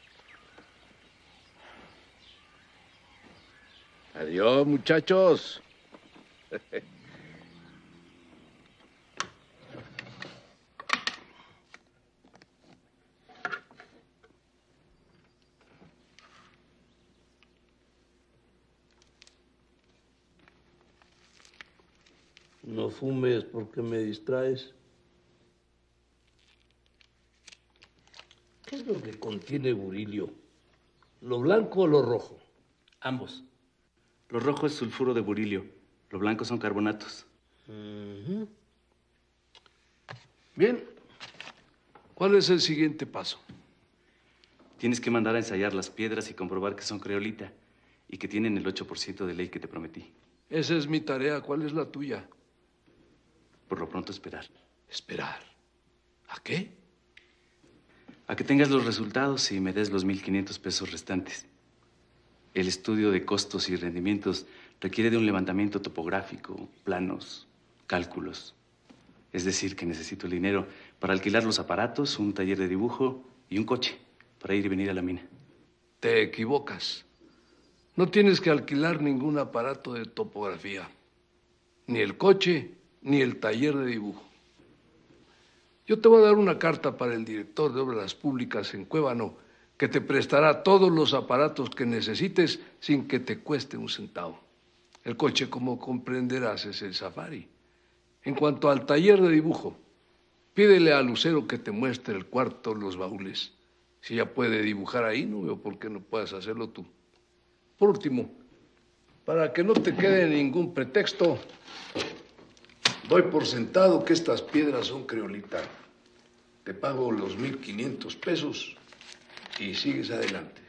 Speaker 15: Adiós, muchachos. No fumes porque me distraes. ¿Qué es lo que contiene burilio? ¿Lo blanco o lo rojo?
Speaker 1: Ambos. Lo rojo es sulfuro de burilio. Lo blanco son carbonatos.
Speaker 15: Uh-huh. Bien. ¿Cuál es el siguiente paso?
Speaker 1: Tienes que mandar a ensayar las piedras y comprobar que son creolita y que tienen el ocho por ciento de ley que te prometí.
Speaker 15: Esa es mi tarea. ¿Cuál es la tuya?
Speaker 1: Por lo pronto esperar.
Speaker 15: ¿Esperar? ¿A qué?
Speaker 1: A que tengas los resultados y me des los mil quinientos pesos restantes. El estudio de costos y rendimientos requiere de un levantamiento topográfico, planos, cálculos. Es decir, que necesito el dinero para alquilar los aparatos, un taller de dibujo y un coche para ir y venir a la mina.
Speaker 15: Te equivocas. No tienes que alquilar ningún aparato de topografía, ni el coche, ni el taller de dibujo. Yo te voy a dar una carta para el director de Obras Públicas en Cuébano, que te prestará todos los aparatos que necesites sin que te cueste un centavo. El coche, como comprenderás, es el Safari. En cuanto al taller de dibujo, pídele a Lucero que te muestre el cuarto, los baúles. Si ella puede dibujar ahí, no veo por qué no puedas hacerlo tú. Por último, para que no te quede ningún pretexto, doy por sentado que estas piedras son creolita. Te pago los mil quinientos pesos y sigues adelante.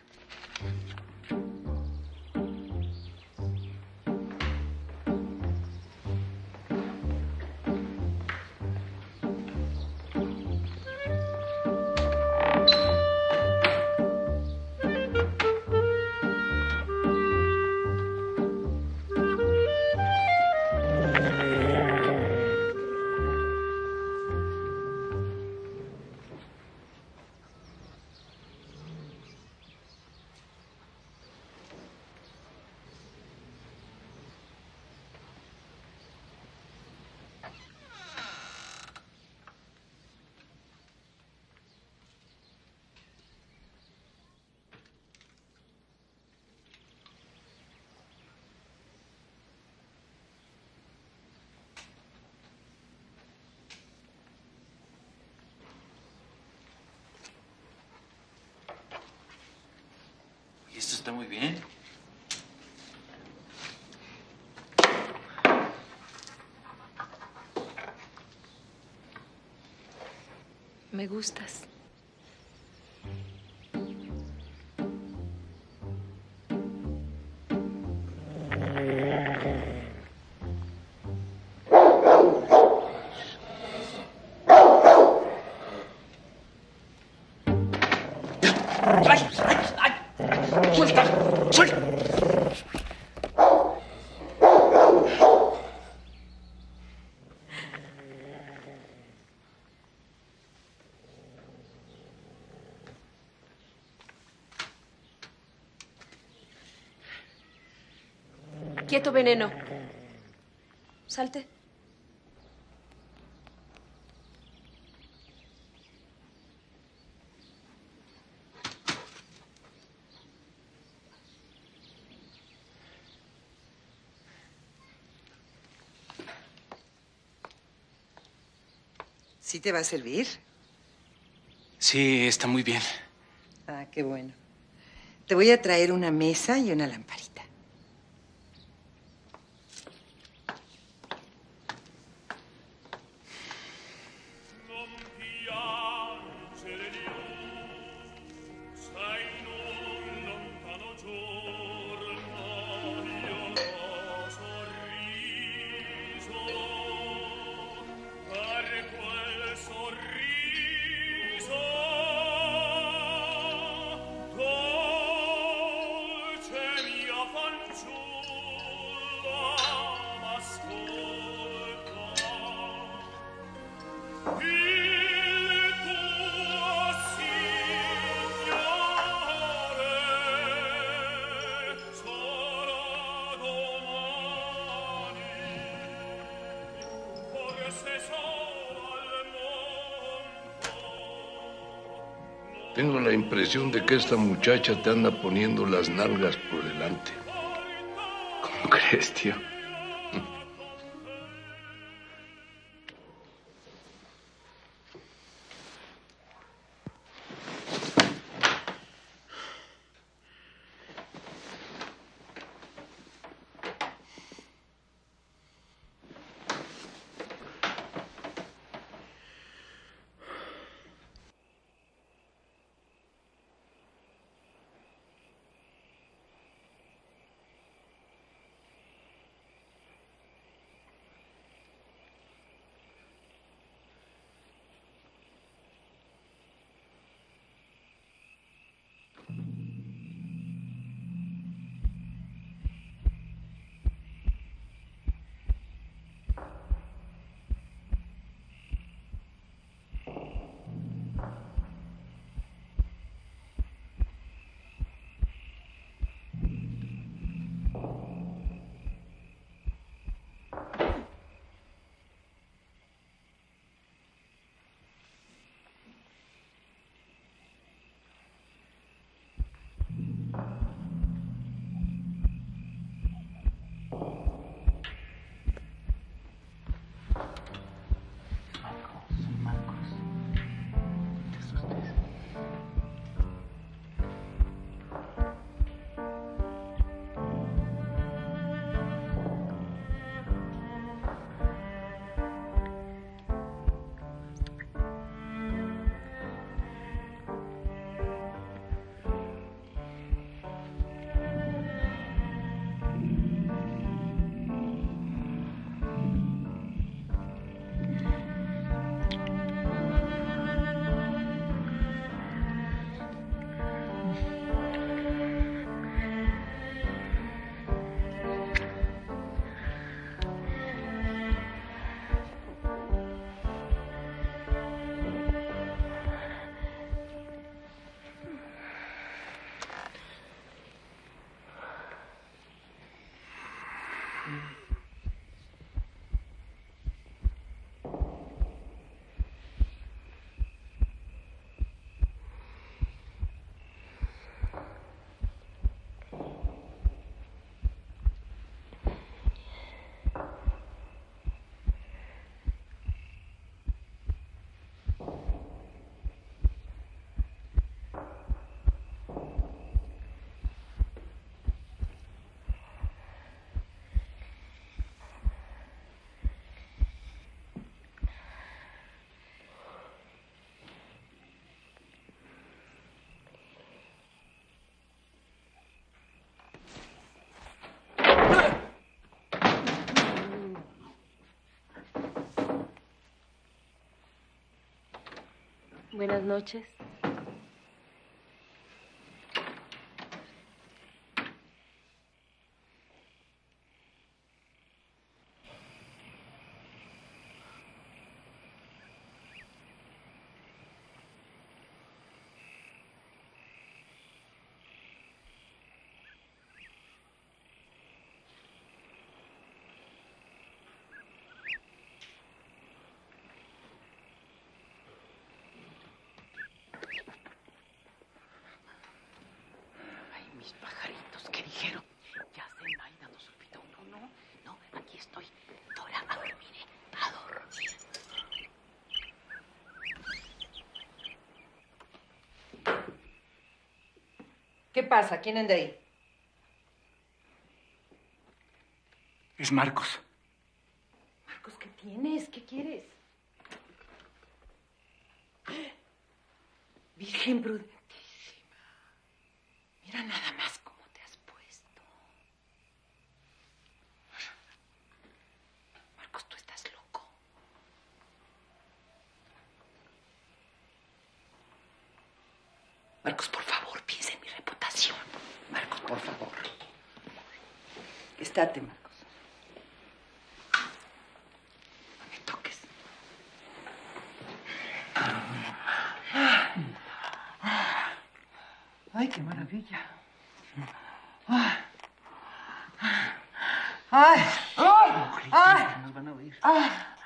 Speaker 1: Esto está muy bien.
Speaker 3: Me gustas.
Speaker 6: ¡Suelta! ¡Suelta!
Speaker 21: Quieto, veneno. Salte.
Speaker 11: ¿Sí te va a servir?
Speaker 1: Sí, está muy bien.
Speaker 11: Ah, qué bueno. Te voy a traer una mesa y una lamparita.
Speaker 15: Tengo la impresión de que esta muchacha te anda poniendo las nalgas por delante.
Speaker 1: ¿Cómo crees, tío?
Speaker 21: Buenas noches.
Speaker 11: Mis pajaritos, ¿qué dijeron? Ya sé, Maida, no supito. No, no, no, aquí estoy. Dora, a dormir, ¿eh? A dormir. ¿Qué pasa? ¿Quién anda ahí?
Speaker 13: Es Marcos.
Speaker 11: Marcos, ¿qué tienes? ¿Qué quieres? Virgen prudentísima. Mira nada más cómo te has puesto. Marcos, tú estás loco. Marcos, por favor, piensa en mi reputación. Marcos, por favor. Estate, Marcos. No me toques. Ay, qué maravilla. Ay. Ay. Ay. Nos van a oír. Ay.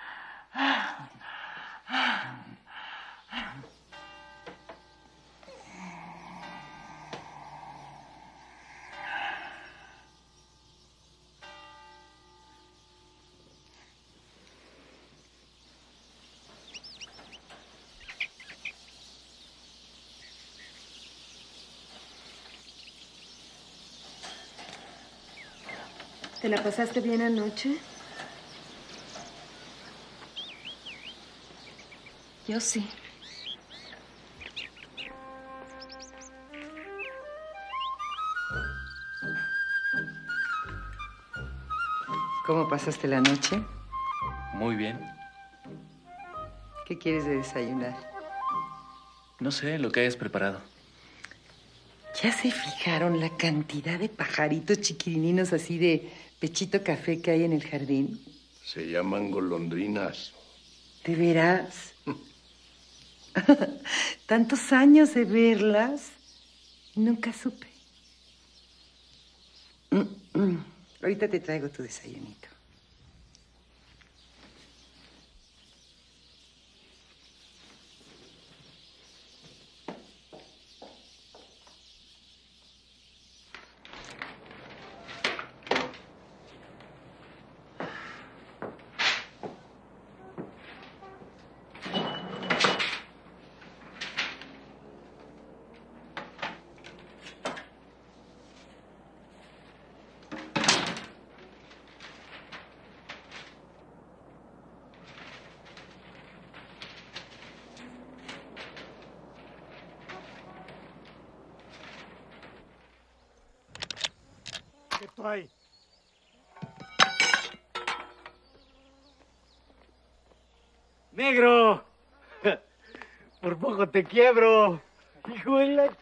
Speaker 3: ¿Te la pasaste bien anoche? Yo sí.
Speaker 11: ¿Cómo pasaste la noche?
Speaker 1: Muy bien.
Speaker 11: ¿Qué quieres de desayunar?
Speaker 1: No sé lo que hayas preparado.
Speaker 11: ¿Ya se fijaron la cantidad de pajaritos chiquirininos así de pechito café que hay en el jardín?
Speaker 15: Se llaman golondrinas.
Speaker 11: ¿De veras? Tantos años de verlas y nunca supe. Mm, mm. Ahorita te traigo tu desayunito.
Speaker 20: ¿Qué trae? ¡Negro! Por poco te quiebro. Hijo de la...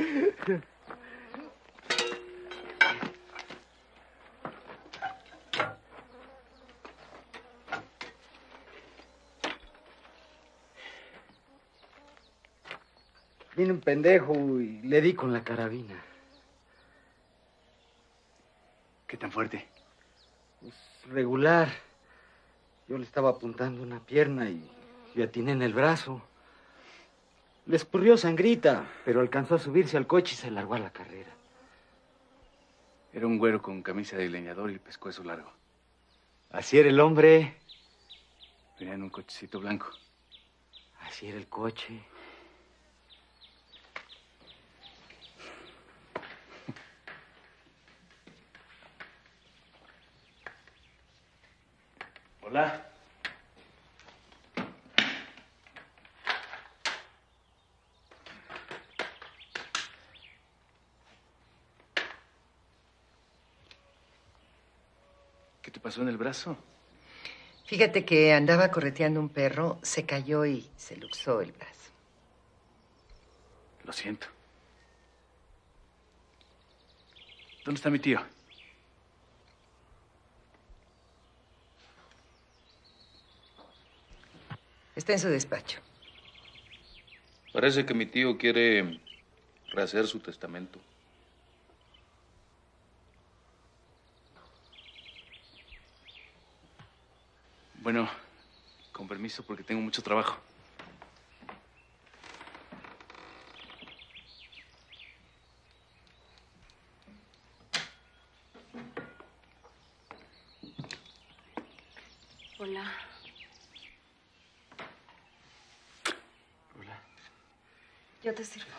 Speaker 20: Vino un pendejo y le di con la carabina.
Speaker 13: ¿Qué tan fuerte?
Speaker 20: Pues regular. Yo le estaba apuntando una pierna y le atiné en el brazo. Le escurrió sangrita, pero alcanzó a subirse al coche y se largó a la carrera.
Speaker 1: Era un güero con camisa de leñador y pescuezo largo.
Speaker 20: Así era el hombre.
Speaker 1: Venía en un cochecito blanco.
Speaker 20: Así era el coche.
Speaker 1: Hola. ¿Qué te pasó en el brazo?
Speaker 11: Fíjate que andaba correteando un perro, se cayó y se luxó el brazo.
Speaker 1: Lo siento. ¿Dónde está mi tío?
Speaker 11: Está en su despacho.
Speaker 18: Parece que mi tío quiere rehacer su testamento.
Speaker 1: Bueno, con permiso porque tengo mucho trabajo.
Speaker 21: Hola.
Speaker 1: Hola.
Speaker 21: Yo te sirvo.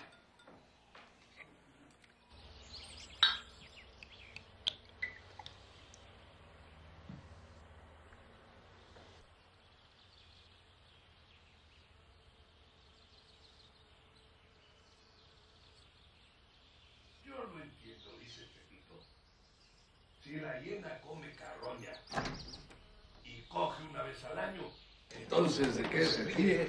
Speaker 15: Yo no entiendo, dice Pepito. Si la hiena come carroña y coge una vez al año, entonces, ¿de qué se ríe?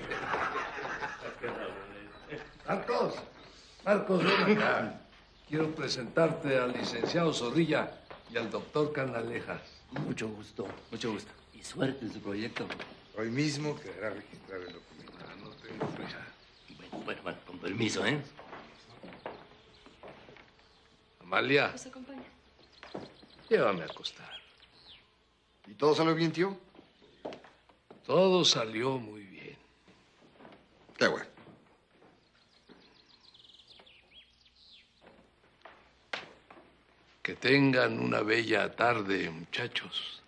Speaker 15: Marcos, Marcos, ven acá. Quiero presentarte al licenciado Zorrilla y al doctor Canalejas.
Speaker 5: Mucho gusto.
Speaker 1: Mucho gusto.
Speaker 5: Y suerte en su proyecto.
Speaker 2: Hoy mismo quedará registrado el documento.
Speaker 15: Ah, no tengo prisa.
Speaker 5: Bueno, bueno, bueno, con permiso, ¿eh?
Speaker 15: Amalia,
Speaker 21: ¿Nos acompaña?
Speaker 15: llévame a acostar.
Speaker 16: ¿Y todo salió bien, tío?
Speaker 15: Todo salió muy bien.
Speaker 16: Qué bueno.
Speaker 15: Que tengan una bella tarde, muchachos.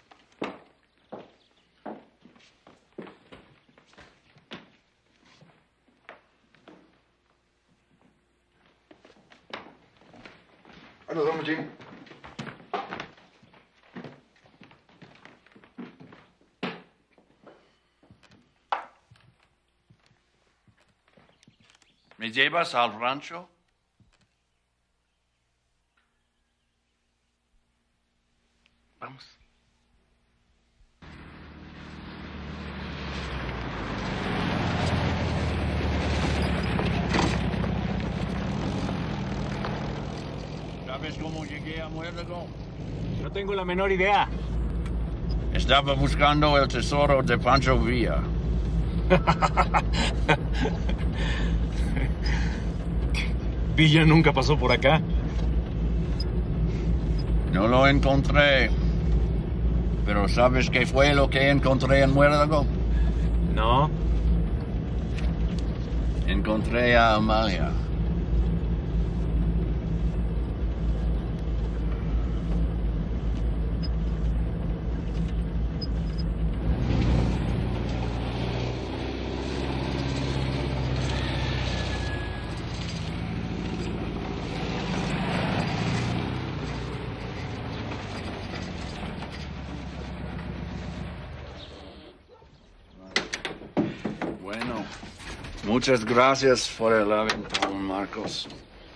Speaker 16: Ahí nos vemos, Jim.
Speaker 10: ¿Me llevas al rancho?
Speaker 1: Vamos.
Speaker 10: ¿Sabes cómo llegué a Muérdago?
Speaker 13: No tengo la menor idea.
Speaker 10: Estaba buscando el tesoro de Pancho Villa.
Speaker 13: Villa nunca pasó por acá.
Speaker 10: No lo encontré. Pero ¿sabes qué fue lo que encontré en Muérdago?
Speaker 13: No.
Speaker 10: Encontré a Amalia. Bueno, muchas gracias por el aventón, Marcos.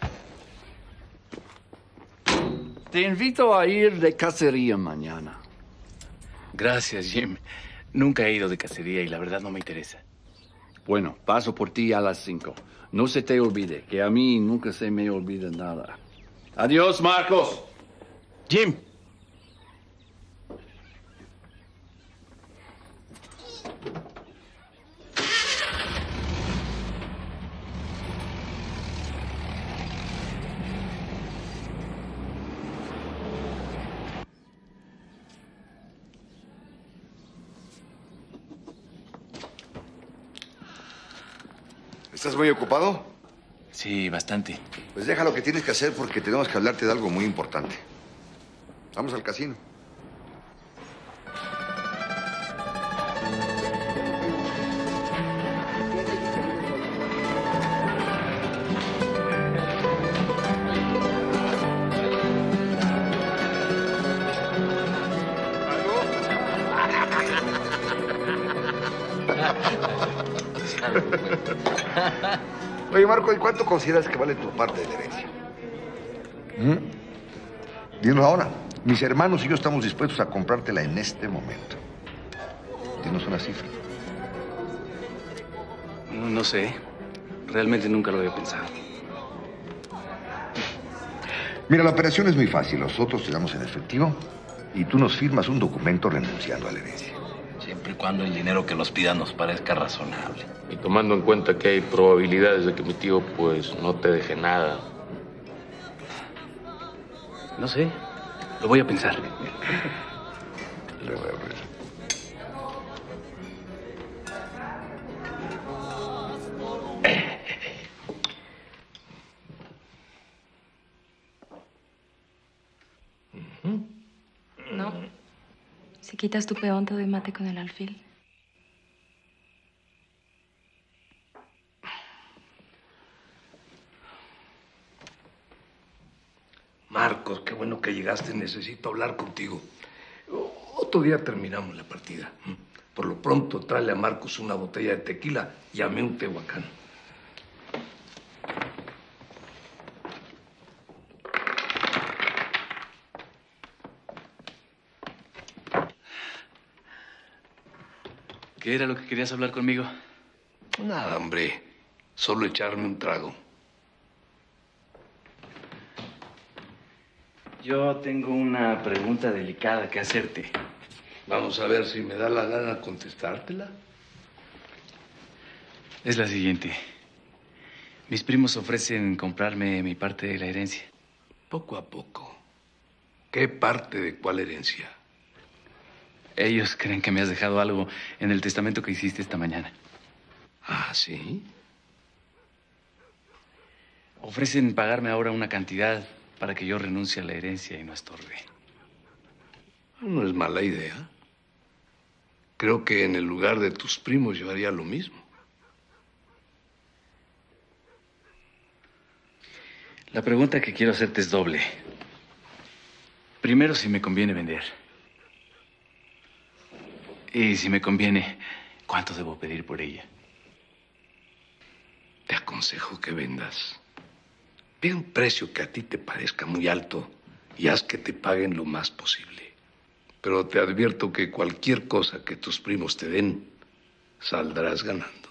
Speaker 10: Te invito a ir de cacería mañana.
Speaker 1: Gracias, Jim. Nunca he ido de cacería y la verdad no me interesa.
Speaker 10: Bueno, paso por ti a las cinco. No se te olvide, que a mí nunca se me olvida nada. Adiós, Marcos.
Speaker 1: Jim.
Speaker 16: ¿Estás muy ocupado?
Speaker 1: Sí, bastante.
Speaker 16: Pues deja lo que tienes que hacer porque tenemos que hablarte de algo muy importante. Vamos al casino. Oye, Marco, ¿y cuánto consideras que vale tu parte de la herencia? ¿Mm? Dinos ahora. Mis hermanos y yo estamos dispuestos a comprártela en este momento. Dinos una cifra.
Speaker 1: No, no sé. Realmente nunca lo había pensado.
Speaker 16: Mira, la operación es muy fácil. Nosotros te damos en efectivo y tú nos firmas un documento renunciando a la herencia.
Speaker 10: Siempre y cuando el dinero que nos pidan nos parezca razonable.
Speaker 18: Y tomando en cuenta que hay probabilidades de que mi tío, pues, no te deje nada.
Speaker 1: No sé. Lo voy a pensar.
Speaker 16: Le voy a abrir.
Speaker 3: No. Si quitas tu peón, te doy mate con el alfil.
Speaker 15: Marcos, qué bueno que llegaste. Necesito hablar contigo. Otro día terminamos la partida. Por lo pronto, tráele a Marcos una botella de tequila y a mí un tehuacán.
Speaker 1: ¿Qué era lo que querías hablar conmigo?
Speaker 15: Nada, hombre. Solo echarme un trago.
Speaker 1: Yo tengo una pregunta delicada que hacerte.
Speaker 15: Vamos a ver si me da la gana contestártela.
Speaker 1: Es la siguiente. Mis primos ofrecen comprarme mi parte de la herencia.
Speaker 15: Poco a poco. ¿Qué parte de cuál herencia?
Speaker 1: Ellos creen que me has dejado algo en el testamento que hiciste esta mañana.
Speaker 15: ¿Ah, sí?
Speaker 1: Ofrecen pagarme ahora una cantidad para que yo renuncie a la herencia y no estorbe.
Speaker 15: No es mala idea. Creo que en el lugar de tus primos yo haría lo mismo.
Speaker 1: La pregunta que quiero hacerte es doble. Primero, si me conviene vender. Y si me conviene, ¿cuánto debo pedir por ella?
Speaker 15: Te aconsejo que vendas. Pide un precio que a ti te parezca muy alto y haz que te paguen lo más posible. Pero te advierto que cualquier cosa que tus primos te den, saldrás ganando.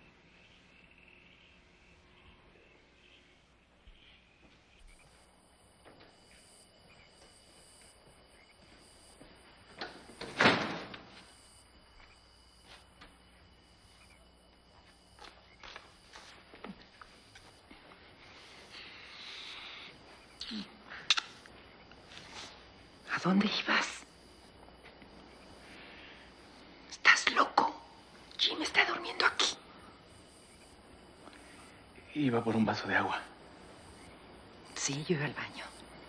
Speaker 11: ¿A dónde ibas? ¿Estás loco? Jim está durmiendo aquí.
Speaker 1: Iba por un vaso de agua.
Speaker 11: Sí, yo iba al baño.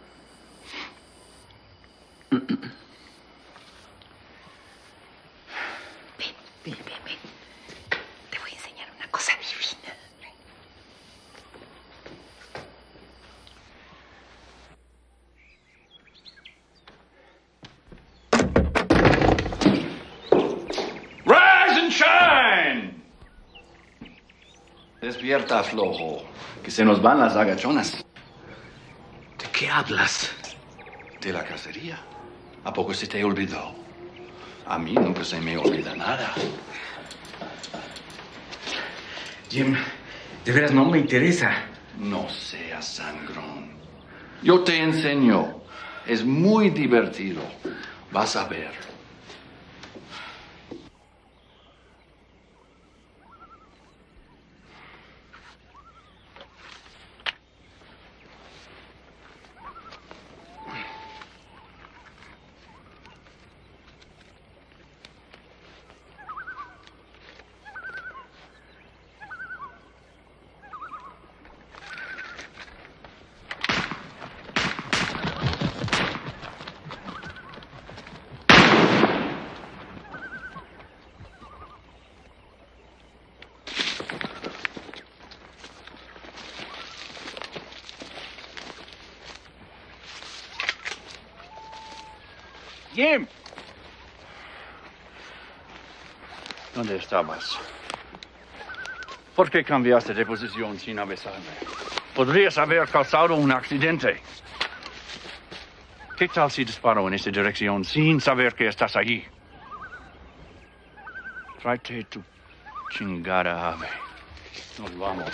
Speaker 11: Ven, ven, ven, ven. Te voy a enseñar una cosa divina.
Speaker 8: Rise and shine. Despierta, flojo, que se nos van las agachonas.
Speaker 15: ¿De qué hablas?
Speaker 8: De la cacería. ¿A poco se te olvidó? A mí nunca se me olvida nada.
Speaker 1: Jim, de veras no me interesa.
Speaker 8: No seas sangrón. Yo te enseño. Es muy divertido. Vas a ver.
Speaker 13: Jim.
Speaker 8: ¿Dónde estabas? ¿Por qué cambiaste de posición sin avisarme? Podrías haber causado un accidente. ¿Qué tal si disparo en esta dirección sin saber que estás allí? Tráete tu chingada ave. Nos vamos.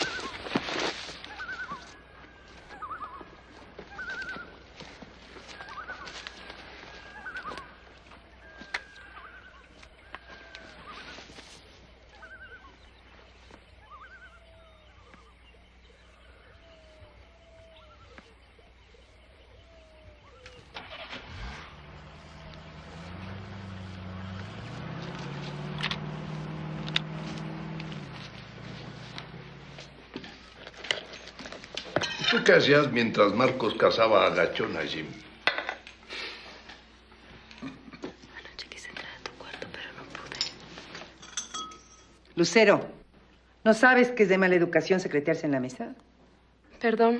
Speaker 15: ¿Tú qué hacías mientras Marcos cazaba a Gachón a Jim?
Speaker 11: Anoche quise entrar a tu cuarto, pero no pude. Lucero, ¿no sabes que es de mala educación secretearse en la mesa?
Speaker 3: Perdón.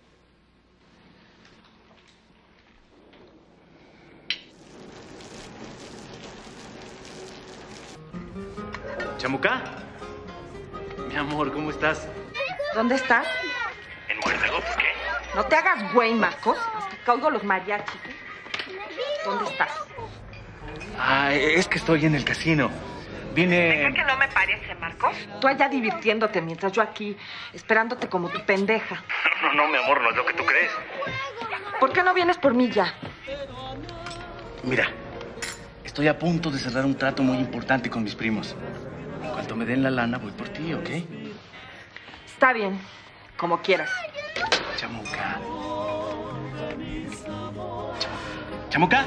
Speaker 1: ¿Chamuca? Mi amor, ¿cómo estás?
Speaker 9: ¿Dónde estás?
Speaker 1: ¿En Muérdago? ¿Por qué?
Speaker 9: No te hagas güey, Marcos. Hasta que oigo los mariachis. ¿Dónde estás?
Speaker 1: Ah, es que estoy en el casino. Vine...
Speaker 9: ¿Ves que no me parece, Marcos? Tú allá divirtiéndote mientras yo aquí esperándote como tu pendeja.
Speaker 1: No, no, mi amor, no es lo que tú crees.
Speaker 9: ¿Por qué no vienes por mí ya?
Speaker 1: Mira, estoy a punto de cerrar un trato muy importante con mis primos. En cuanto me den la lana, voy por ti, ¿ok?
Speaker 9: Está bien, como quieras.
Speaker 1: Chamuca. ¿Chamuca?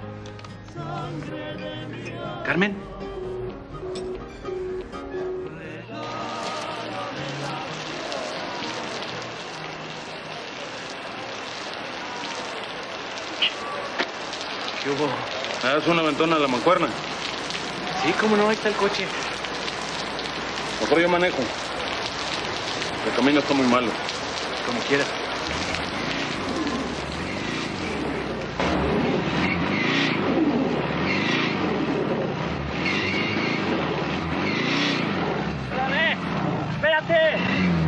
Speaker 1: ¿Carmen?
Speaker 18: ¿Qué hubo? ¿Me das una ventona a la mancuerna?
Speaker 1: Sí, cómo no, ahí está el coche.
Speaker 18: Mejor yo manejo. El camino está muy malo.
Speaker 1: Como quieras.
Speaker 6: ¡Espérate!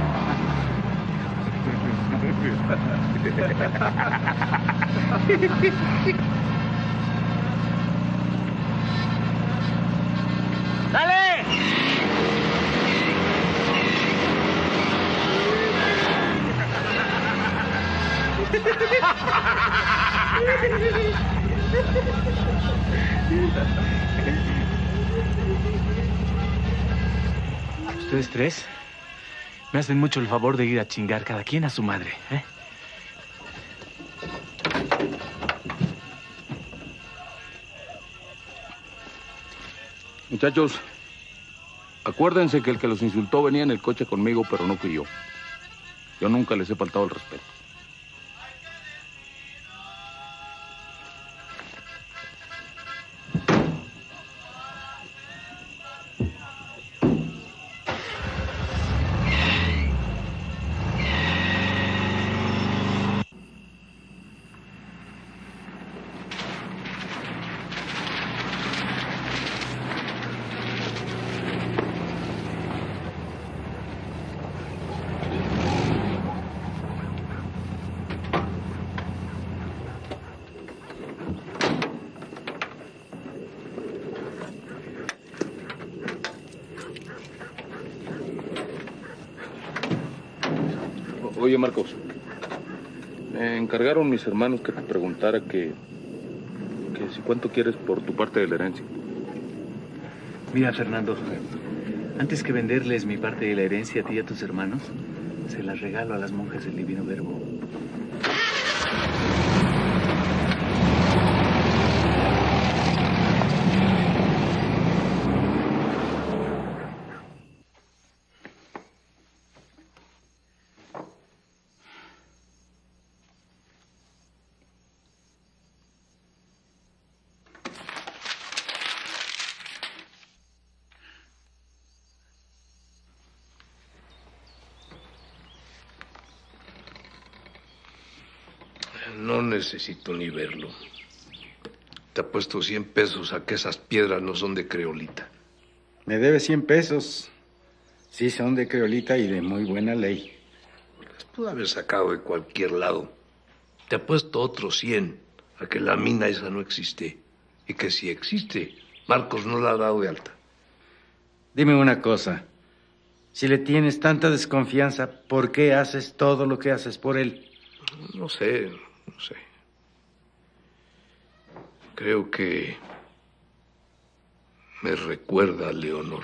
Speaker 6: ¡Dale!
Speaker 1: Ustedes tres me hacen mucho el favor de ir a chingar cada quien a su madre, ¿eh?
Speaker 18: Muchachos, acuérdense que el que los insultó venía en el coche conmigo, pero no fui yo. Yo nunca les he faltado el respeto. Oye, Marcos, me encargaron mis hermanos que te preguntara que, que si cuánto quieres por tu parte de la herencia.
Speaker 1: Mira, Fernando, antes que venderles mi parte de la herencia a ti y a tus hermanos, se las regalo a las monjas del Divino Verbo.
Speaker 15: No necesito ni verlo. Te apuesto cien pesos a que esas piedras no son de creolita.
Speaker 13: Me debe cien pesos. Sí, son de creolita y de muy buena ley.
Speaker 15: Las pude haber sacado de cualquier lado. Te apuesto otros cien a que la mina esa no existe. Y que si existe, Marcos no la ha dado de alta.
Speaker 13: Dime una cosa.
Speaker 12: Si le tienes tanta desconfianza, ¿por qué haces todo lo que haces por él?
Speaker 15: No sé, no sé. Creo que me recuerda a Leonor.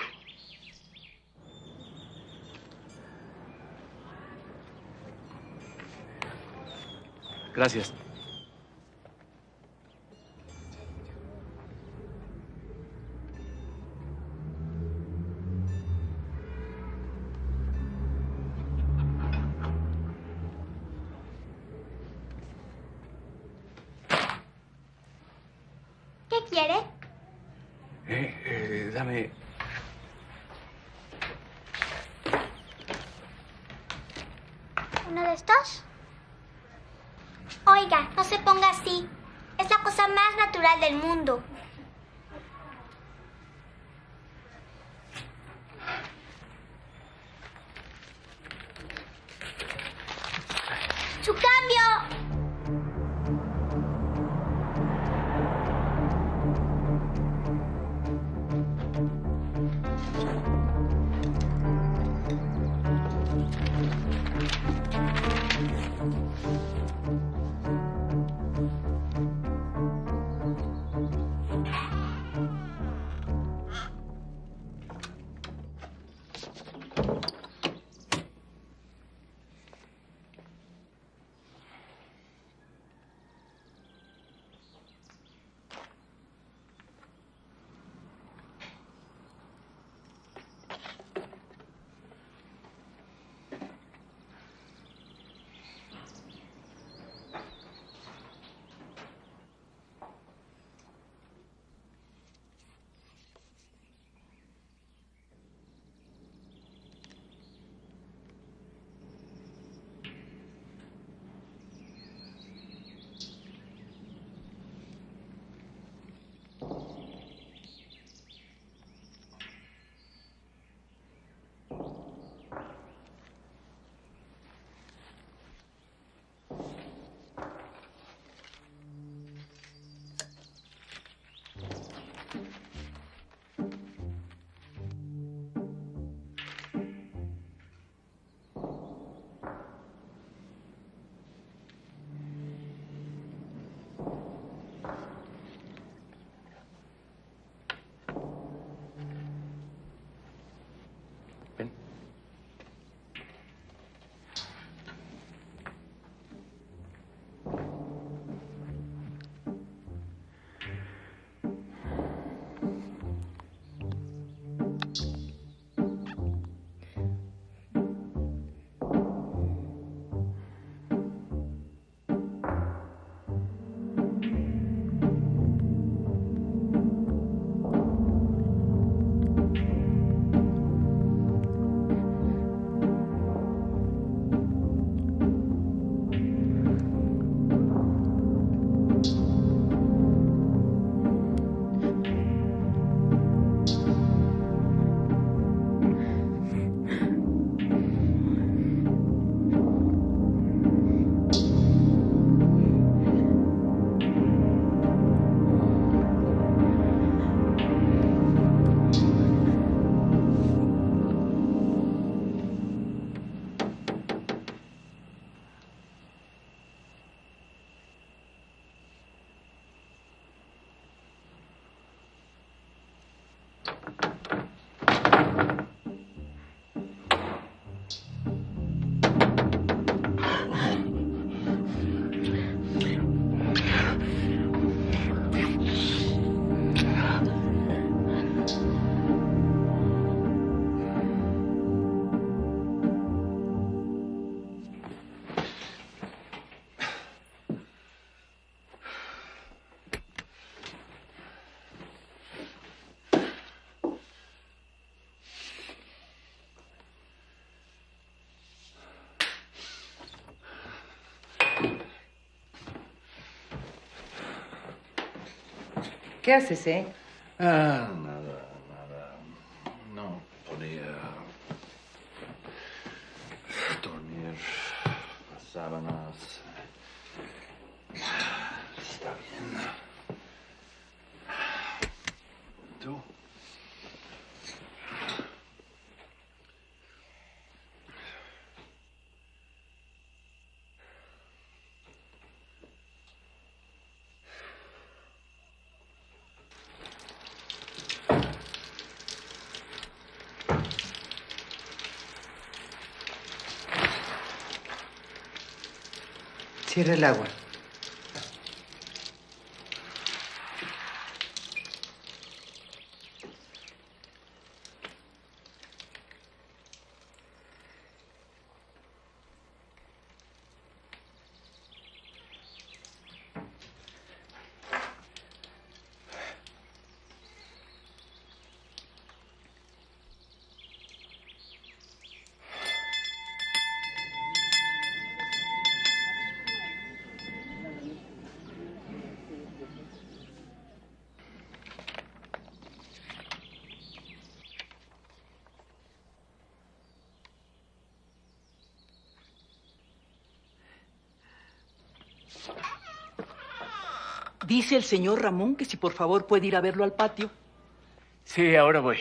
Speaker 1: Gracias.
Speaker 7: ¿Qué quiere?
Speaker 1: Eh, eh, dame...
Speaker 7: ¿Uno de estos? Oiga, no se ponga así. Es la cosa más natural del mundo. ¡Su cambio!
Speaker 11: ¿Qué haces, eh?
Speaker 15: Ah, nada, nada. No podía dormir las sábanas. Está bien. ¿Tú?
Speaker 11: Cierra el agua.
Speaker 14: Dice el señor Ramón que si por favor puede ir a verlo al patio.
Speaker 1: Sí, ahora voy.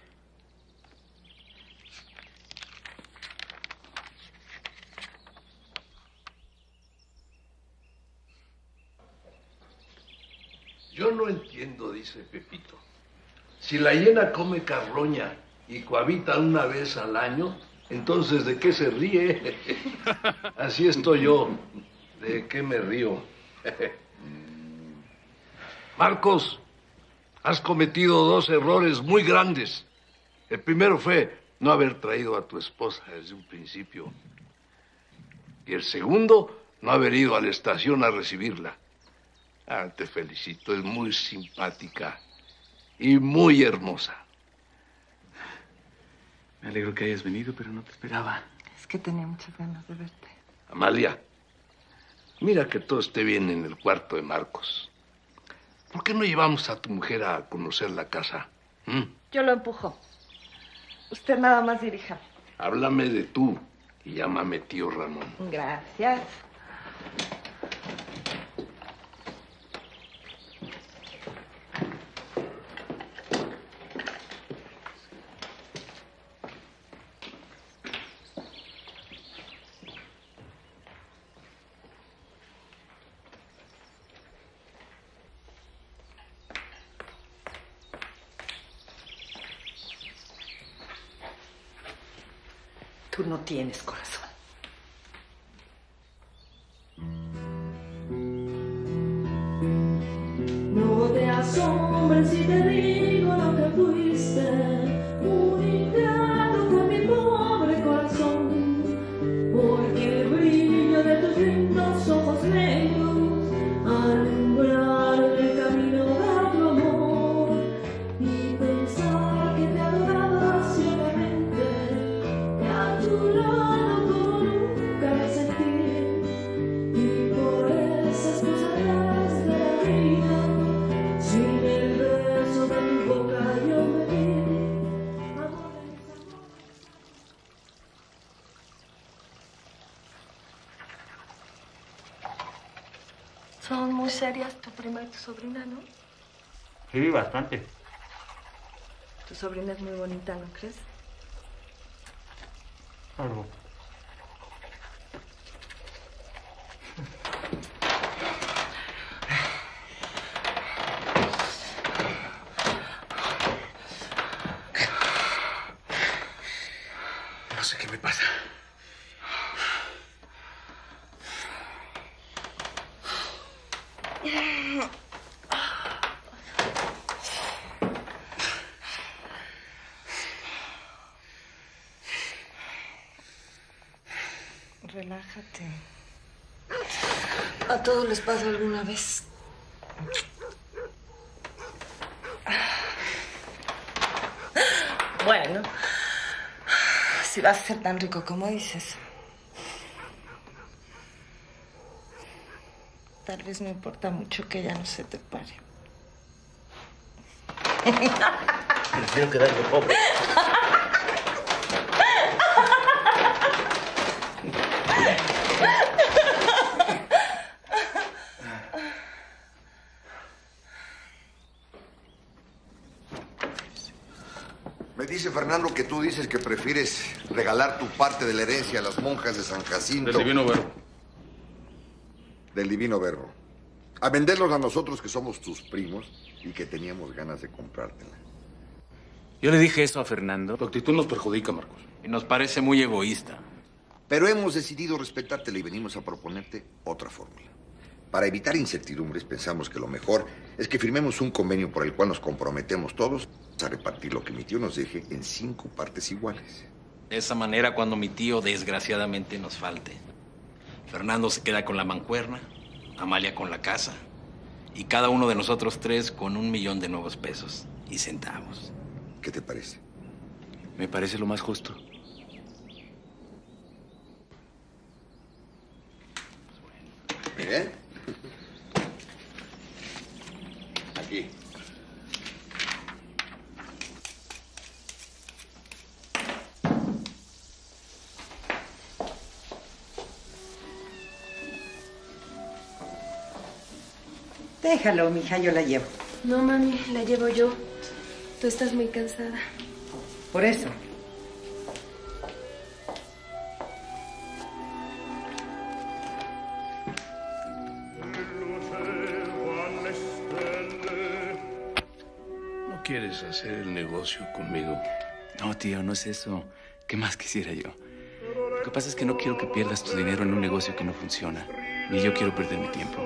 Speaker 15: Yo no entiendo, dice Pepito. Si la hiena come carroña y cohabita una vez al año, entonces ¿de qué se ríe? Así estoy yo. ¿De qué me río? Marcos, has cometido dos errores muy grandes. El primero fue no haber traído a tu esposa desde un principio. Y el segundo, no haber ido a la estación a recibirla. Ah, te felicito, es muy simpática y muy hermosa.
Speaker 1: Me alegro que hayas venido, pero no te esperaba.
Speaker 3: Es que tenía muchas ganas de verte.
Speaker 15: Amalia, mira que todo esté bien en el cuarto de Marcos. ¿Por qué no llevamos a tu mujer a conocer la casa? ¿Mm?
Speaker 3: Yo lo empujo. Usted nada más dirija.
Speaker 15: Háblame de tú y llámame tío Ramón.
Speaker 3: Gracias.
Speaker 14: Tú no tienes corazón.
Speaker 4: No te asombres si te digo lo que fuiste, un ingrato con mi pobre corazón, porque el brillo de tus lindos ojos negros alumbraron el camino de tu amor, y pensar que te adoraba ciegamente, que a tu lado como nunca me sentí, y por esas cosas raras de la vida, sin el beso de tu boca yo me vi.
Speaker 3: Son muy serias tu prima y tu sobrina, ¿no?
Speaker 17: Sí, bastante.
Speaker 3: Tu sobrina es muy bonita, ¿no crees?
Speaker 17: Algo.
Speaker 2: No sé qué me pasa.
Speaker 3: Relájate. A todos les pasa alguna vez. Bueno, si vas a ser tan rico como dices, tal vez me importa mucho que ella no se te pare.
Speaker 15: Prefiero quedarme pobre.
Speaker 16: Me dice Fernando que tú dices que prefieres regalar tu parte de la herencia a las monjas de San Jacinto.
Speaker 18: Del Divino Verbo.
Speaker 16: Del Divino Verbo. A venderlos a nosotros que somos tus primos y que teníamos ganas de comprártela.
Speaker 1: Yo le dije eso a Fernando.
Speaker 18: Tu actitud nos perjudica, Marcos.
Speaker 17: Y nos parece muy egoísta.
Speaker 16: Pero hemos decidido respetártela y venimos a proponerte otra fórmula. Para evitar incertidumbres, pensamos que lo mejor es que firmemos un convenio por el cual nos comprometemos todos a repartir lo que mi tío nos deje en cinco partes iguales.
Speaker 17: De esa manera, cuando mi tío desgraciadamente nos falte, Fernando se queda con la mancuerna, Amalia con la casa y cada uno de nosotros tres con un millón de nuevos pesos y centavos.
Speaker 16: ¿Qué te parece?
Speaker 1: Me parece lo más justo.
Speaker 16: ¿Eh? Aquí.
Speaker 11: Déjalo, mija, yo la llevo.
Speaker 3: No, mami, la llevo yo. Tú estás muy cansada.
Speaker 11: Por eso.
Speaker 15: ¿No quieres hacer el negocio conmigo?
Speaker 1: No, tío, no es eso. ¿Qué más quisiera yo? Lo que pasa es que no quiero que pierdas tu dinero en un negocio que no funciona. Ni yo quiero perder mi tiempo.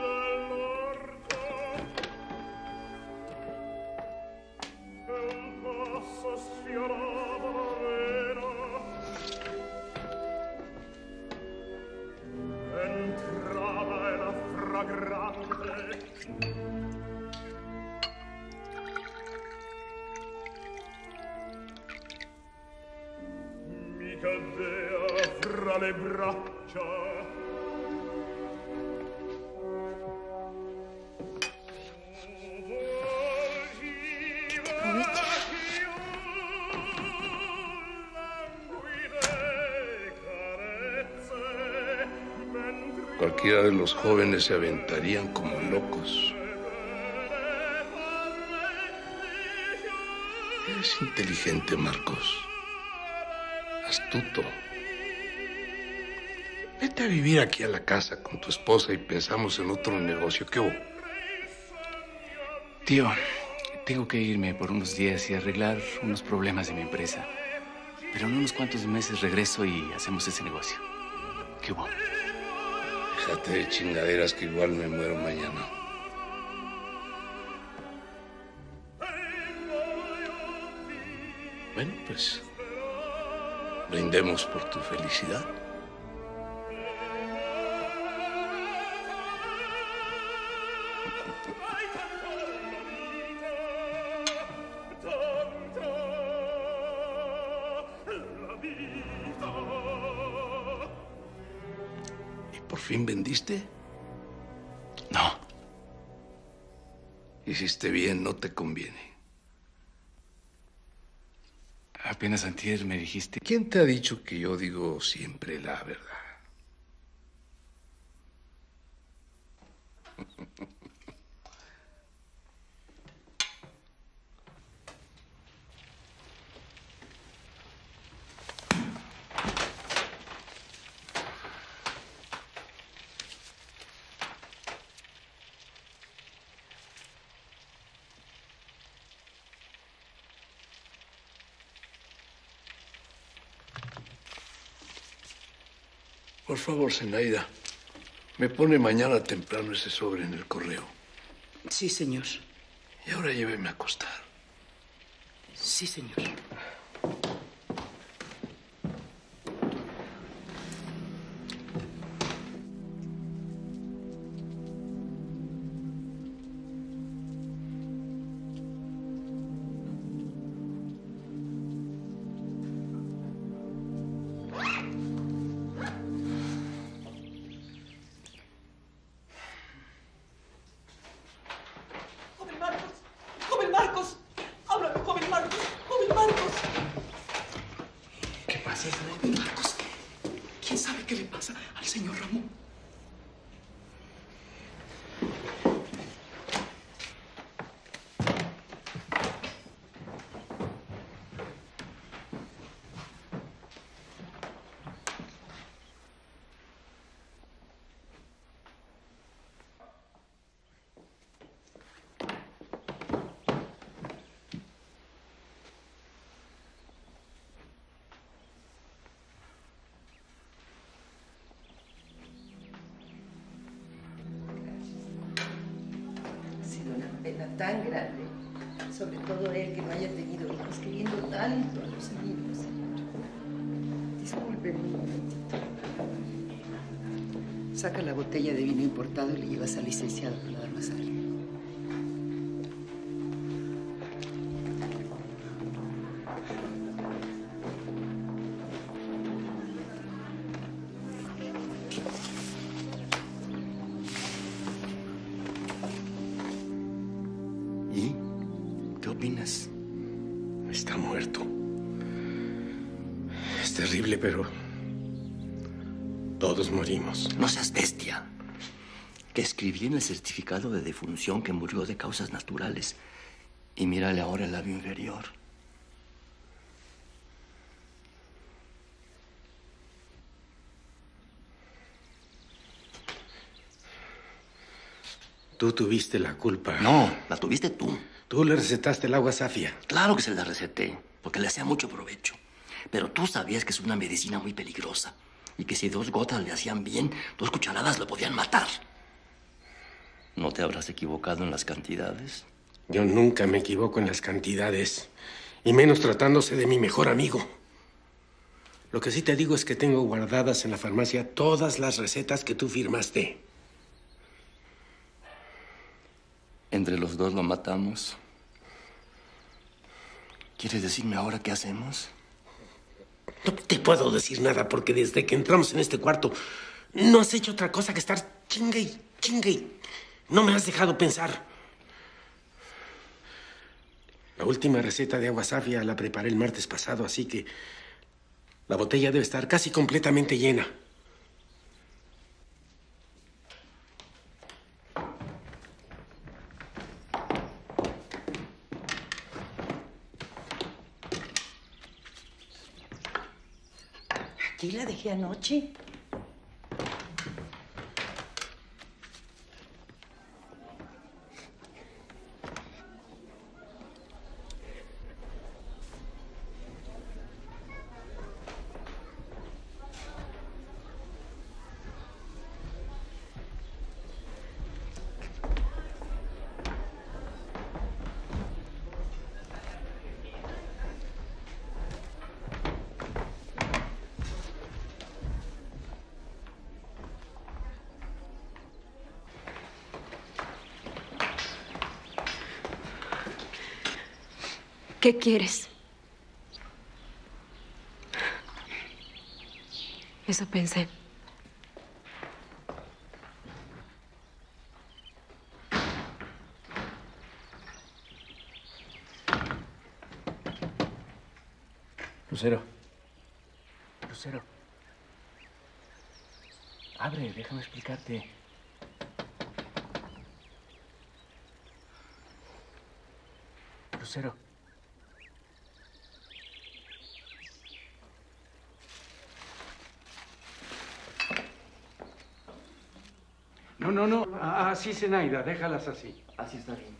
Speaker 4: Fra le braccia.
Speaker 15: Cualquiera de los jóvenes se aventarían como locos. Eres inteligente, Marcos. Astuto. Vete a vivir aquí a la casa con tu esposa y pensamos en otro negocio. ¿Qué hubo?
Speaker 1: Tío, tengo que irme por unos días y arreglar unos problemas de mi empresa. Pero en unos cuantos meses regreso y hacemos ese negocio. ¿Qué hubo?
Speaker 15: Déjate de chingaderas que igual me muero mañana. Bueno, pues brindemos por tu felicidad. ¿Por fin vendiste?
Speaker 1: No.
Speaker 15: Hiciste bien, no te conviene.
Speaker 1: Apenas antier me dijiste...
Speaker 15: ¿Quién te ha dicho que yo digo siempre la verdad? Por favor, Zenaida, me pone mañana temprano ese sobre en el correo.
Speaker 14: Sí, señor.
Speaker 15: Y ahora lléveme a acostar.
Speaker 14: Sí, señor. Marcos, ¿quién sabe qué le pasa al señor Ramón?
Speaker 11: tan grande, sobre todo él que no haya tenido hijos, queriendo tanto a los niños, señor. Discúlpeme un momentito. Saca la botella de vino importado y le llevas al licenciado para dar más algo.
Speaker 5: ¿Y qué opinas?
Speaker 19: Está muerto. Es terrible, pero todos morimos.
Speaker 5: No seas bestia. Que escribí en el certificado de defunción que murió de causas naturales. Y mírale ahora el labio inferior.
Speaker 19: Tú tuviste la culpa.
Speaker 5: No, la tuviste tú.
Speaker 19: Tú le recetaste el agua safia.
Speaker 5: Claro que se la receté, porque le hacía mucho provecho. Pero tú sabías que es una medicina muy peligrosa. Y que si dos gotas le hacían bien, dos cucharadas lo podían matar. ¿No te habrás equivocado en las cantidades?
Speaker 19: Yo nunca me equivoco en las cantidades. Y menos tratándose de mi mejor amigo. Lo que sí te digo es que tengo guardadas en la farmacia todas las recetas que tú firmaste.
Speaker 5: Entre los dos lo matamos. ¿Quieres decirme ahora qué hacemos?
Speaker 19: No te puedo decir nada porque desde que entramos en este cuarto no has hecho otra cosa que estar chingue y chingue. No me has dejado pensar. La última receta de agua safia la preparé el martes pasado, así que la botella debe estar casi completamente llena.
Speaker 11: Aquí la dejé anoche.
Speaker 3: ¿Qué quieres? Eso pensé.
Speaker 1: Lucero. Lucero. Abre, déjame explicarte. Lucero.
Speaker 19: No, no, no. Así, Zenaida. Déjalas así.
Speaker 5: Así está bien.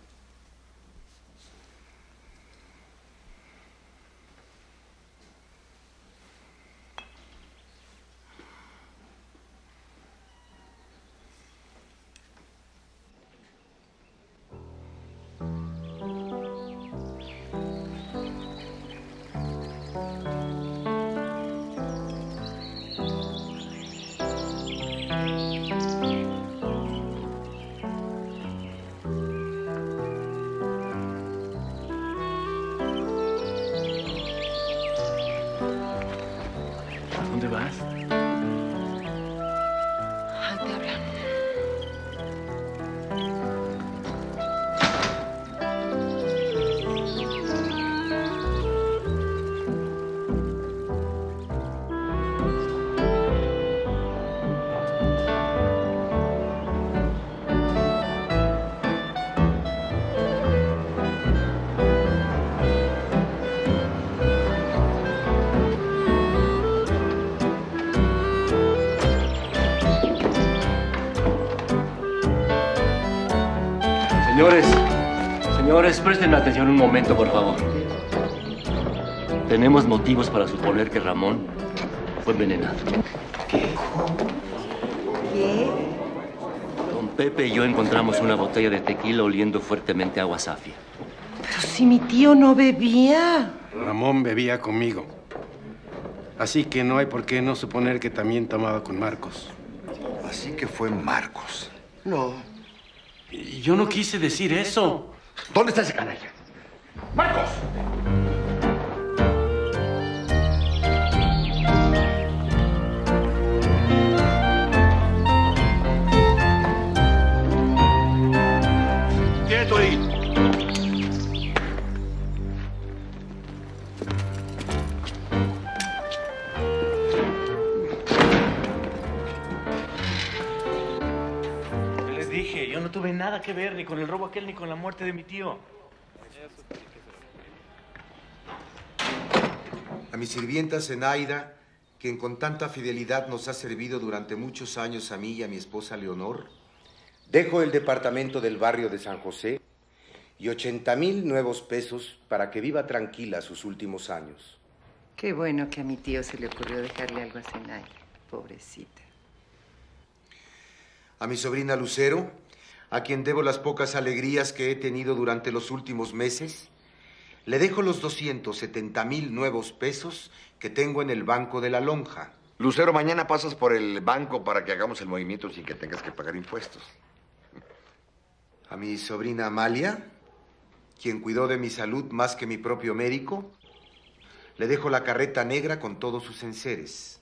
Speaker 1: ¿Dónde vas?
Speaker 3: Ah, te hablan.
Speaker 5: Señores, señores, presten atención un momento, por favor. Tenemos motivos para suponer que Ramón fue envenenado.
Speaker 11: ¿Qué?
Speaker 5: Don Pepe y yo encontramos una botella de tequila oliendo fuertemente a wasafia.
Speaker 11: Pero si mi tío no bebía.
Speaker 19: Ramón bebía conmigo. Así que no hay por qué no suponer que también tomaba con Marcos.
Speaker 16: Así que fue Marcos.
Speaker 19: No. Y yo no quise decir eso.
Speaker 16: ¿Dónde está ese canalla? ¡Marcos!
Speaker 10: ¡Quieto ahí!
Speaker 20: Les dije, yo no tuve nada que ver ni con el robo aquel ni con la muerte de mi tío.
Speaker 22: A mi sirvienta Zenaida, quien con tanta fidelidad nos ha servido durante muchos años a mí y a mi esposa Leonor, dejo el departamento del barrio de San José y ochenta mil nuevos pesos para que viva tranquila sus últimos años.
Speaker 11: Qué bueno que a mi tío se le ocurrió dejarle algo a Zenaida, pobrecita.
Speaker 22: A mi sobrina Lucero, a quien debo las pocas alegrías que he tenido durante los últimos meses, le dejo los doscientos setenta mil nuevos pesos que tengo en el banco de la lonja.
Speaker 16: Lucero, mañana pasas por el banco para que hagamos el movimiento sin que tengas que pagar impuestos.
Speaker 22: A mi sobrina Amalia, quien cuidó de mi salud más que mi propio médico, le dejo la carreta negra con todos sus enseres.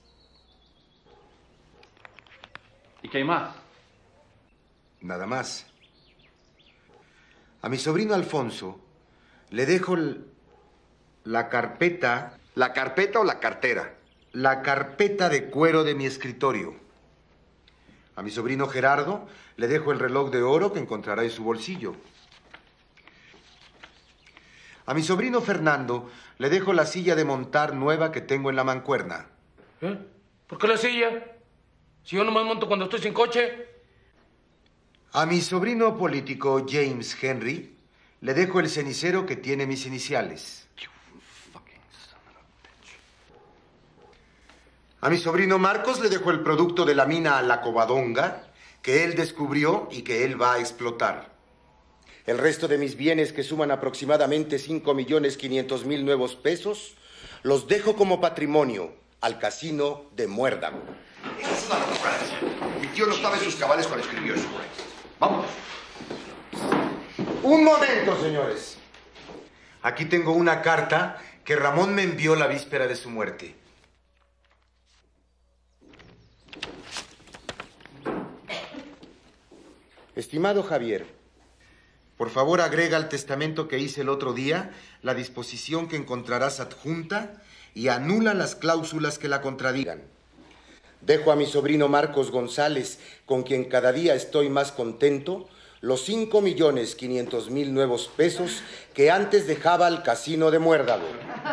Speaker 20: ¿Y qué hay más?
Speaker 22: Nada más. A mi sobrino Alfonso le dejo el- la carpeta...
Speaker 16: ¿La carpeta o la cartera?
Speaker 22: La carpeta de cuero de mi escritorio. A mi sobrino Gerardo le dejo el reloj de oro que encontrará en su bolsillo. A mi sobrino Fernando le dejo la silla de montar nueva que tengo en la mancuerna.
Speaker 20: ¿Eh? ¿Por qué la silla? Si yo nomás monto cuando estoy sin coche.
Speaker 22: A mi sobrino político James Henry le dejo el cenicero que tiene mis iniciales. A mi sobrino Marcos le dejo el producto de la mina La Covadonga que él descubrió y que él va a explotar. El resto de mis bienes, que suman aproximadamente cinco millones quinientos mil nuevos pesos, los dejo como patrimonio al casino de Muérdago.
Speaker 16: Esa es una locura. Mi tío no estaba en sus cabales cuando escribió eso. Vamos.
Speaker 22: Un momento, señores. Aquí tengo una carta que Ramón me envió la víspera de su muerte. Estimado Javier, por favor agrega al testamento que hice el otro día la disposición que encontrarás adjunta y anula las cláusulas que la contradigan. Dejo a mi sobrino Marcos González, con quien cada día estoy más contento, los cinco millones quinientos mil nuevos pesos que antes dejaba al casino de Muérdago.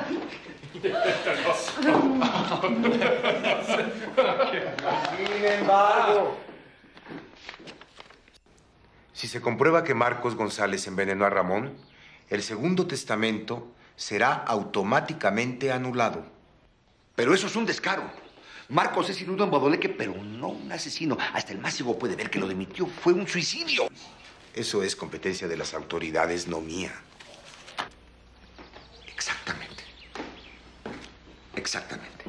Speaker 22: Sin embargo, si se comprueba que Marcos González envenenó a Ramón, el segundo testamento será automáticamente anulado.
Speaker 16: Pero eso es un descaro. Marcos es sin duda un badoleque, pero no un asesino. Hasta el más ciego puede ver que lo de mi tío fue un suicidio.
Speaker 22: Eso es competencia de las autoridades, no mía.
Speaker 16: Exactamente. Exactamente.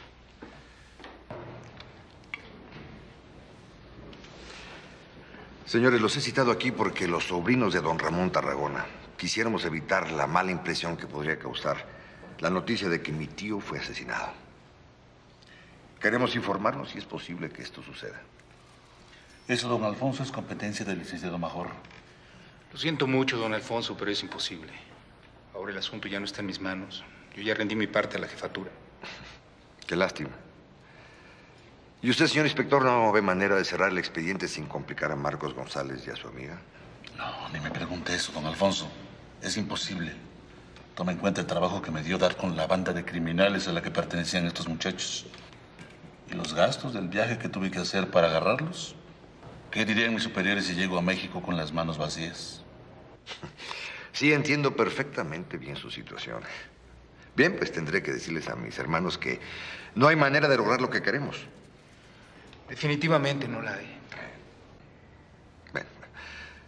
Speaker 16: Señores, los he citado aquí porque los sobrinos de don Ramón Tarragona quisiéramos evitar la mala impresión que podría causar la noticia de que mi tío fue asesinado. Queremos informarnos si es posible que esto suceda.
Speaker 10: Eso, don Alfonso, es competencia del licenciado Major.
Speaker 2: Lo siento mucho, don Alfonso, pero es imposible. Ahora el asunto ya no está en mis manos. Yo ya rendí mi parte a la jefatura.
Speaker 16: Qué lástima. ¿Y usted, señor inspector, no ve manera de cerrar el expediente sin complicar a Marcos González y a su amiga?
Speaker 10: No, ni me pregunte eso, don Alfonso. Es imposible. Toma en cuenta el trabajo que me dio dar con la banda de criminales a la que pertenecían estos muchachos. ¿Y los gastos del viaje que tuve que hacer para agarrarlos? ¿Qué dirían mis superiores si llego a México con las manos vacías?
Speaker 16: Sí, entiendo perfectamente bien su situación. Bien, pues tendré que decirles a mis hermanos que no hay manera de lograr lo que queremos.
Speaker 2: Definitivamente no la hay.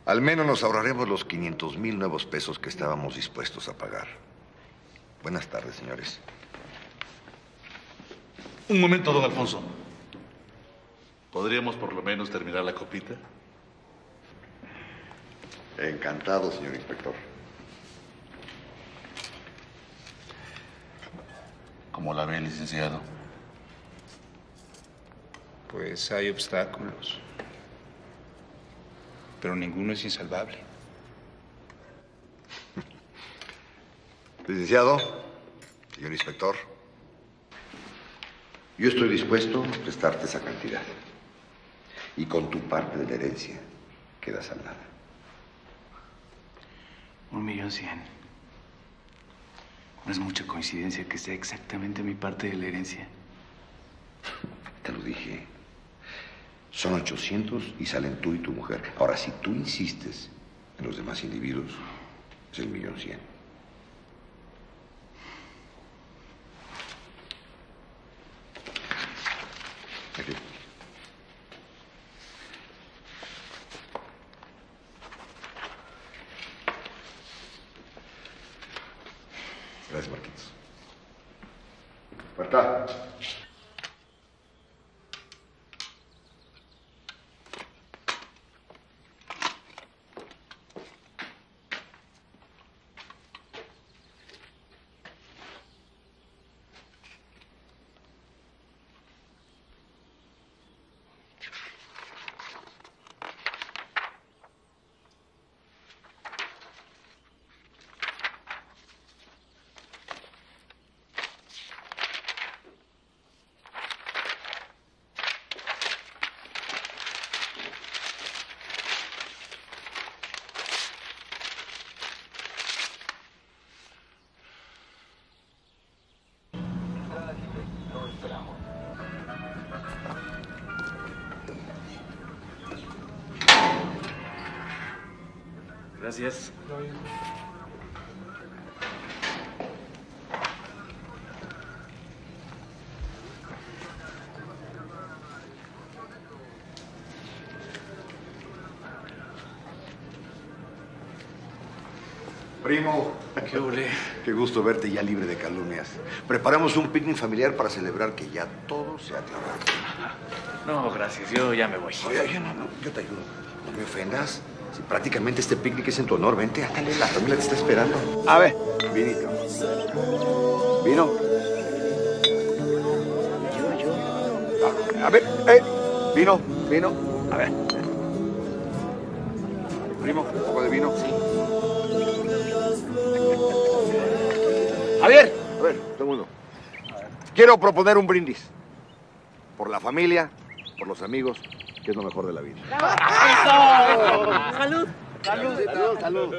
Speaker 16: Al menos nos ahorraremos los quinientos mil nuevos pesos que estábamos dispuestos a pagar. Buenas tardes, señores.
Speaker 10: Un momento, don Alfonso. ¿Podríamos por lo menos terminar la copita?
Speaker 16: Encantado, señor inspector.
Speaker 10: ¿Cómo la ve, licenciado?
Speaker 2: Pues hay obstáculos, pero ninguno es insalvable.
Speaker 16: Licenciado, señor inspector, yo estoy dispuesto a prestarte esa cantidad. Y con tu parte de la herencia quedas saldada.
Speaker 1: Un millón cien. No es mucha coincidencia que sea exactamente mi parte de la herencia.
Speaker 16: Te lo dije. Son ochocientos y salen tú y tu mujer. Ahora, si tú insistes en los demás individuos, es el millón cien. Aquí. Gracias, Marquitos. Puerta.
Speaker 1: Gracias.
Speaker 16: Primo.
Speaker 1: ¿Qué ole?
Speaker 16: Qué gusto verte ya libre de calumnias. Preparamos un picnic familiar para celebrar que ya todo se ha aclarado.
Speaker 1: No, gracias. Yo ya me voy.
Speaker 16: Oye, oye, no, no, yo te ayudo. No me ofendas. Si prácticamente este picnic es en tu honor, vente, ándale, la familia te está esperando. A ver, vinito. Vino.
Speaker 11: Yo, yo.
Speaker 16: A, a ver, eh, vino, vino. A ver. Primo, un poco de vino. Sí. Javier. A ver, todo el mundo. Quiero proponer un brindis. Por la familia, por los amigos, que es lo mejor de la vida.
Speaker 4: ¡Eso!
Speaker 16: ¡Salud! ¡Salud! ¡Salud! ¡Salud!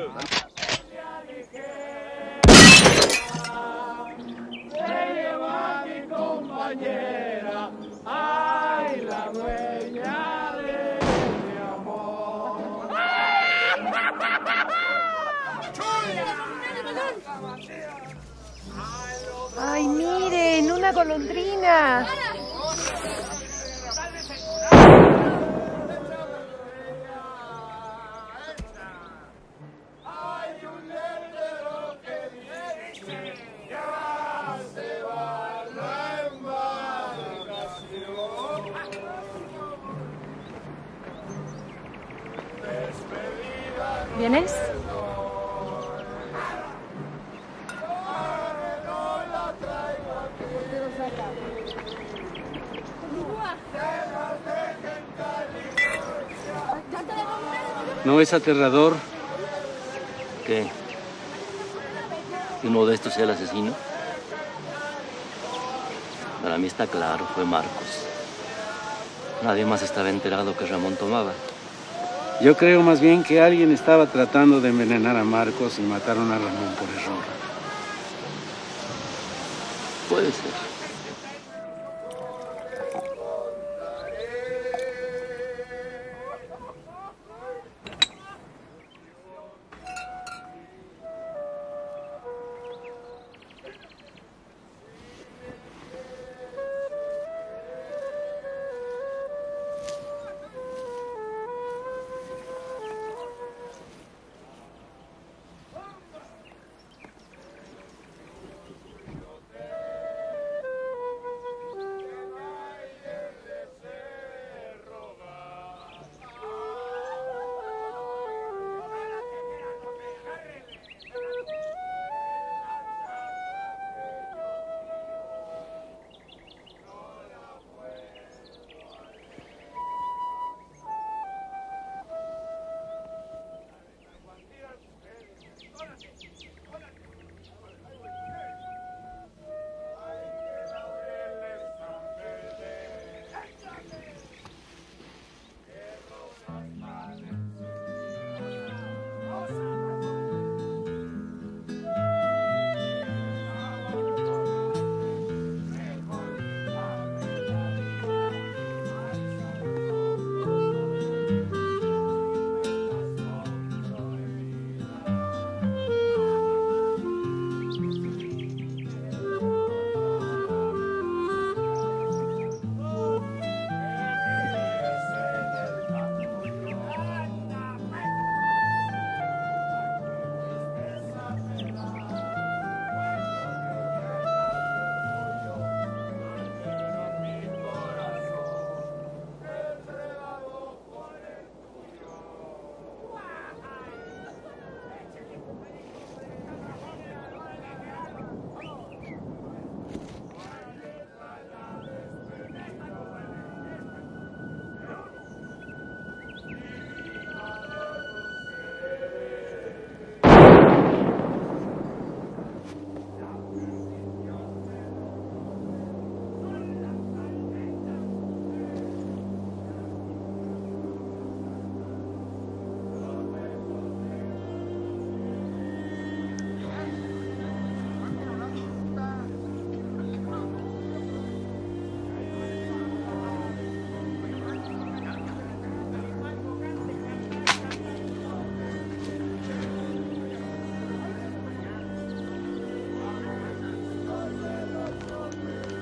Speaker 4: Se lleva mi compañera, ay, la dueña de mi amor.
Speaker 11: Ay, miren, una golondrina.
Speaker 3: ¿Vienes?
Speaker 1: ¿No es aterrador?
Speaker 5: ¿Qué? ¿Que uno de estos sea el asesino? Para mí está claro, fue Marcos. Nadie más estaba enterado que Ramón tomaba.
Speaker 12: Yo creo más bien que alguien estaba tratando de envenenar a Marcos y mataron a Ramón por error.
Speaker 5: Puede ser.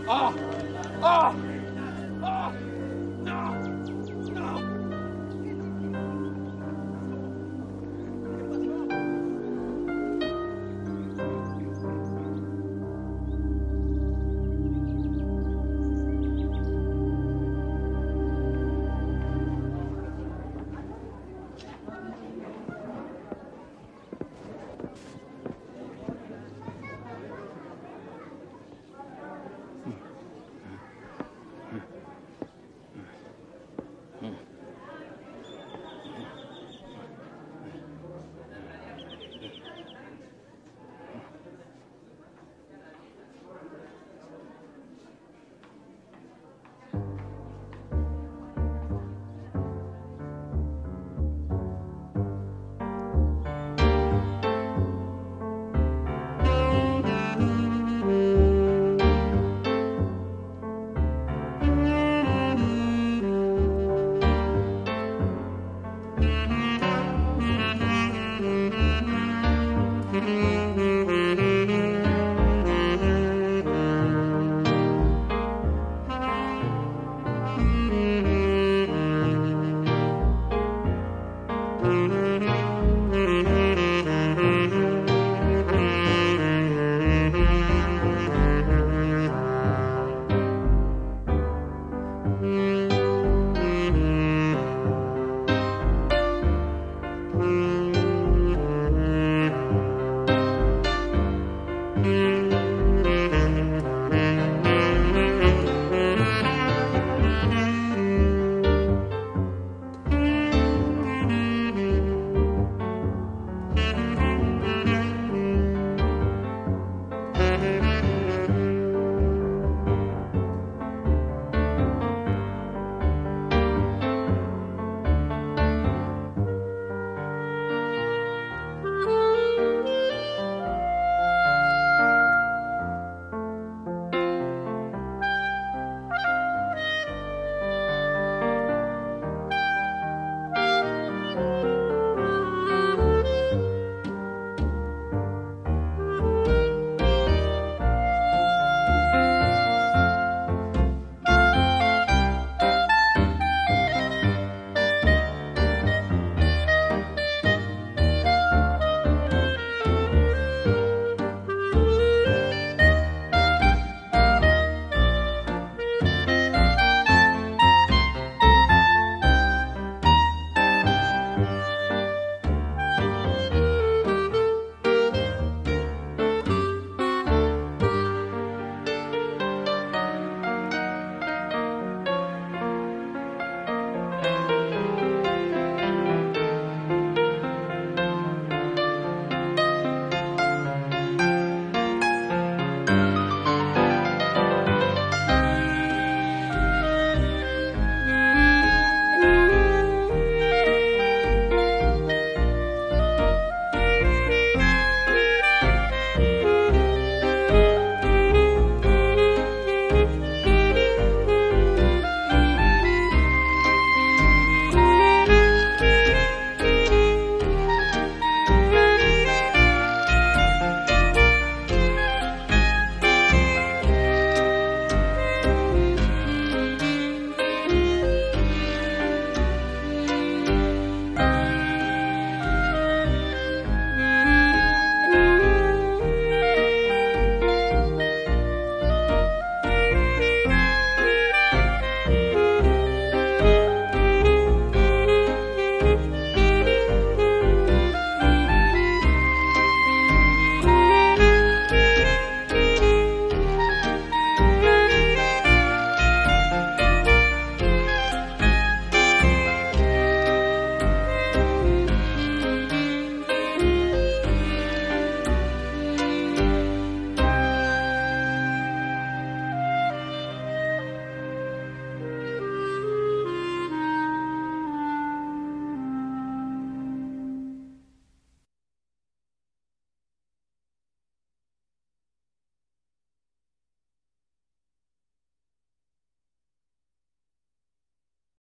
Speaker 15: ¡Ah!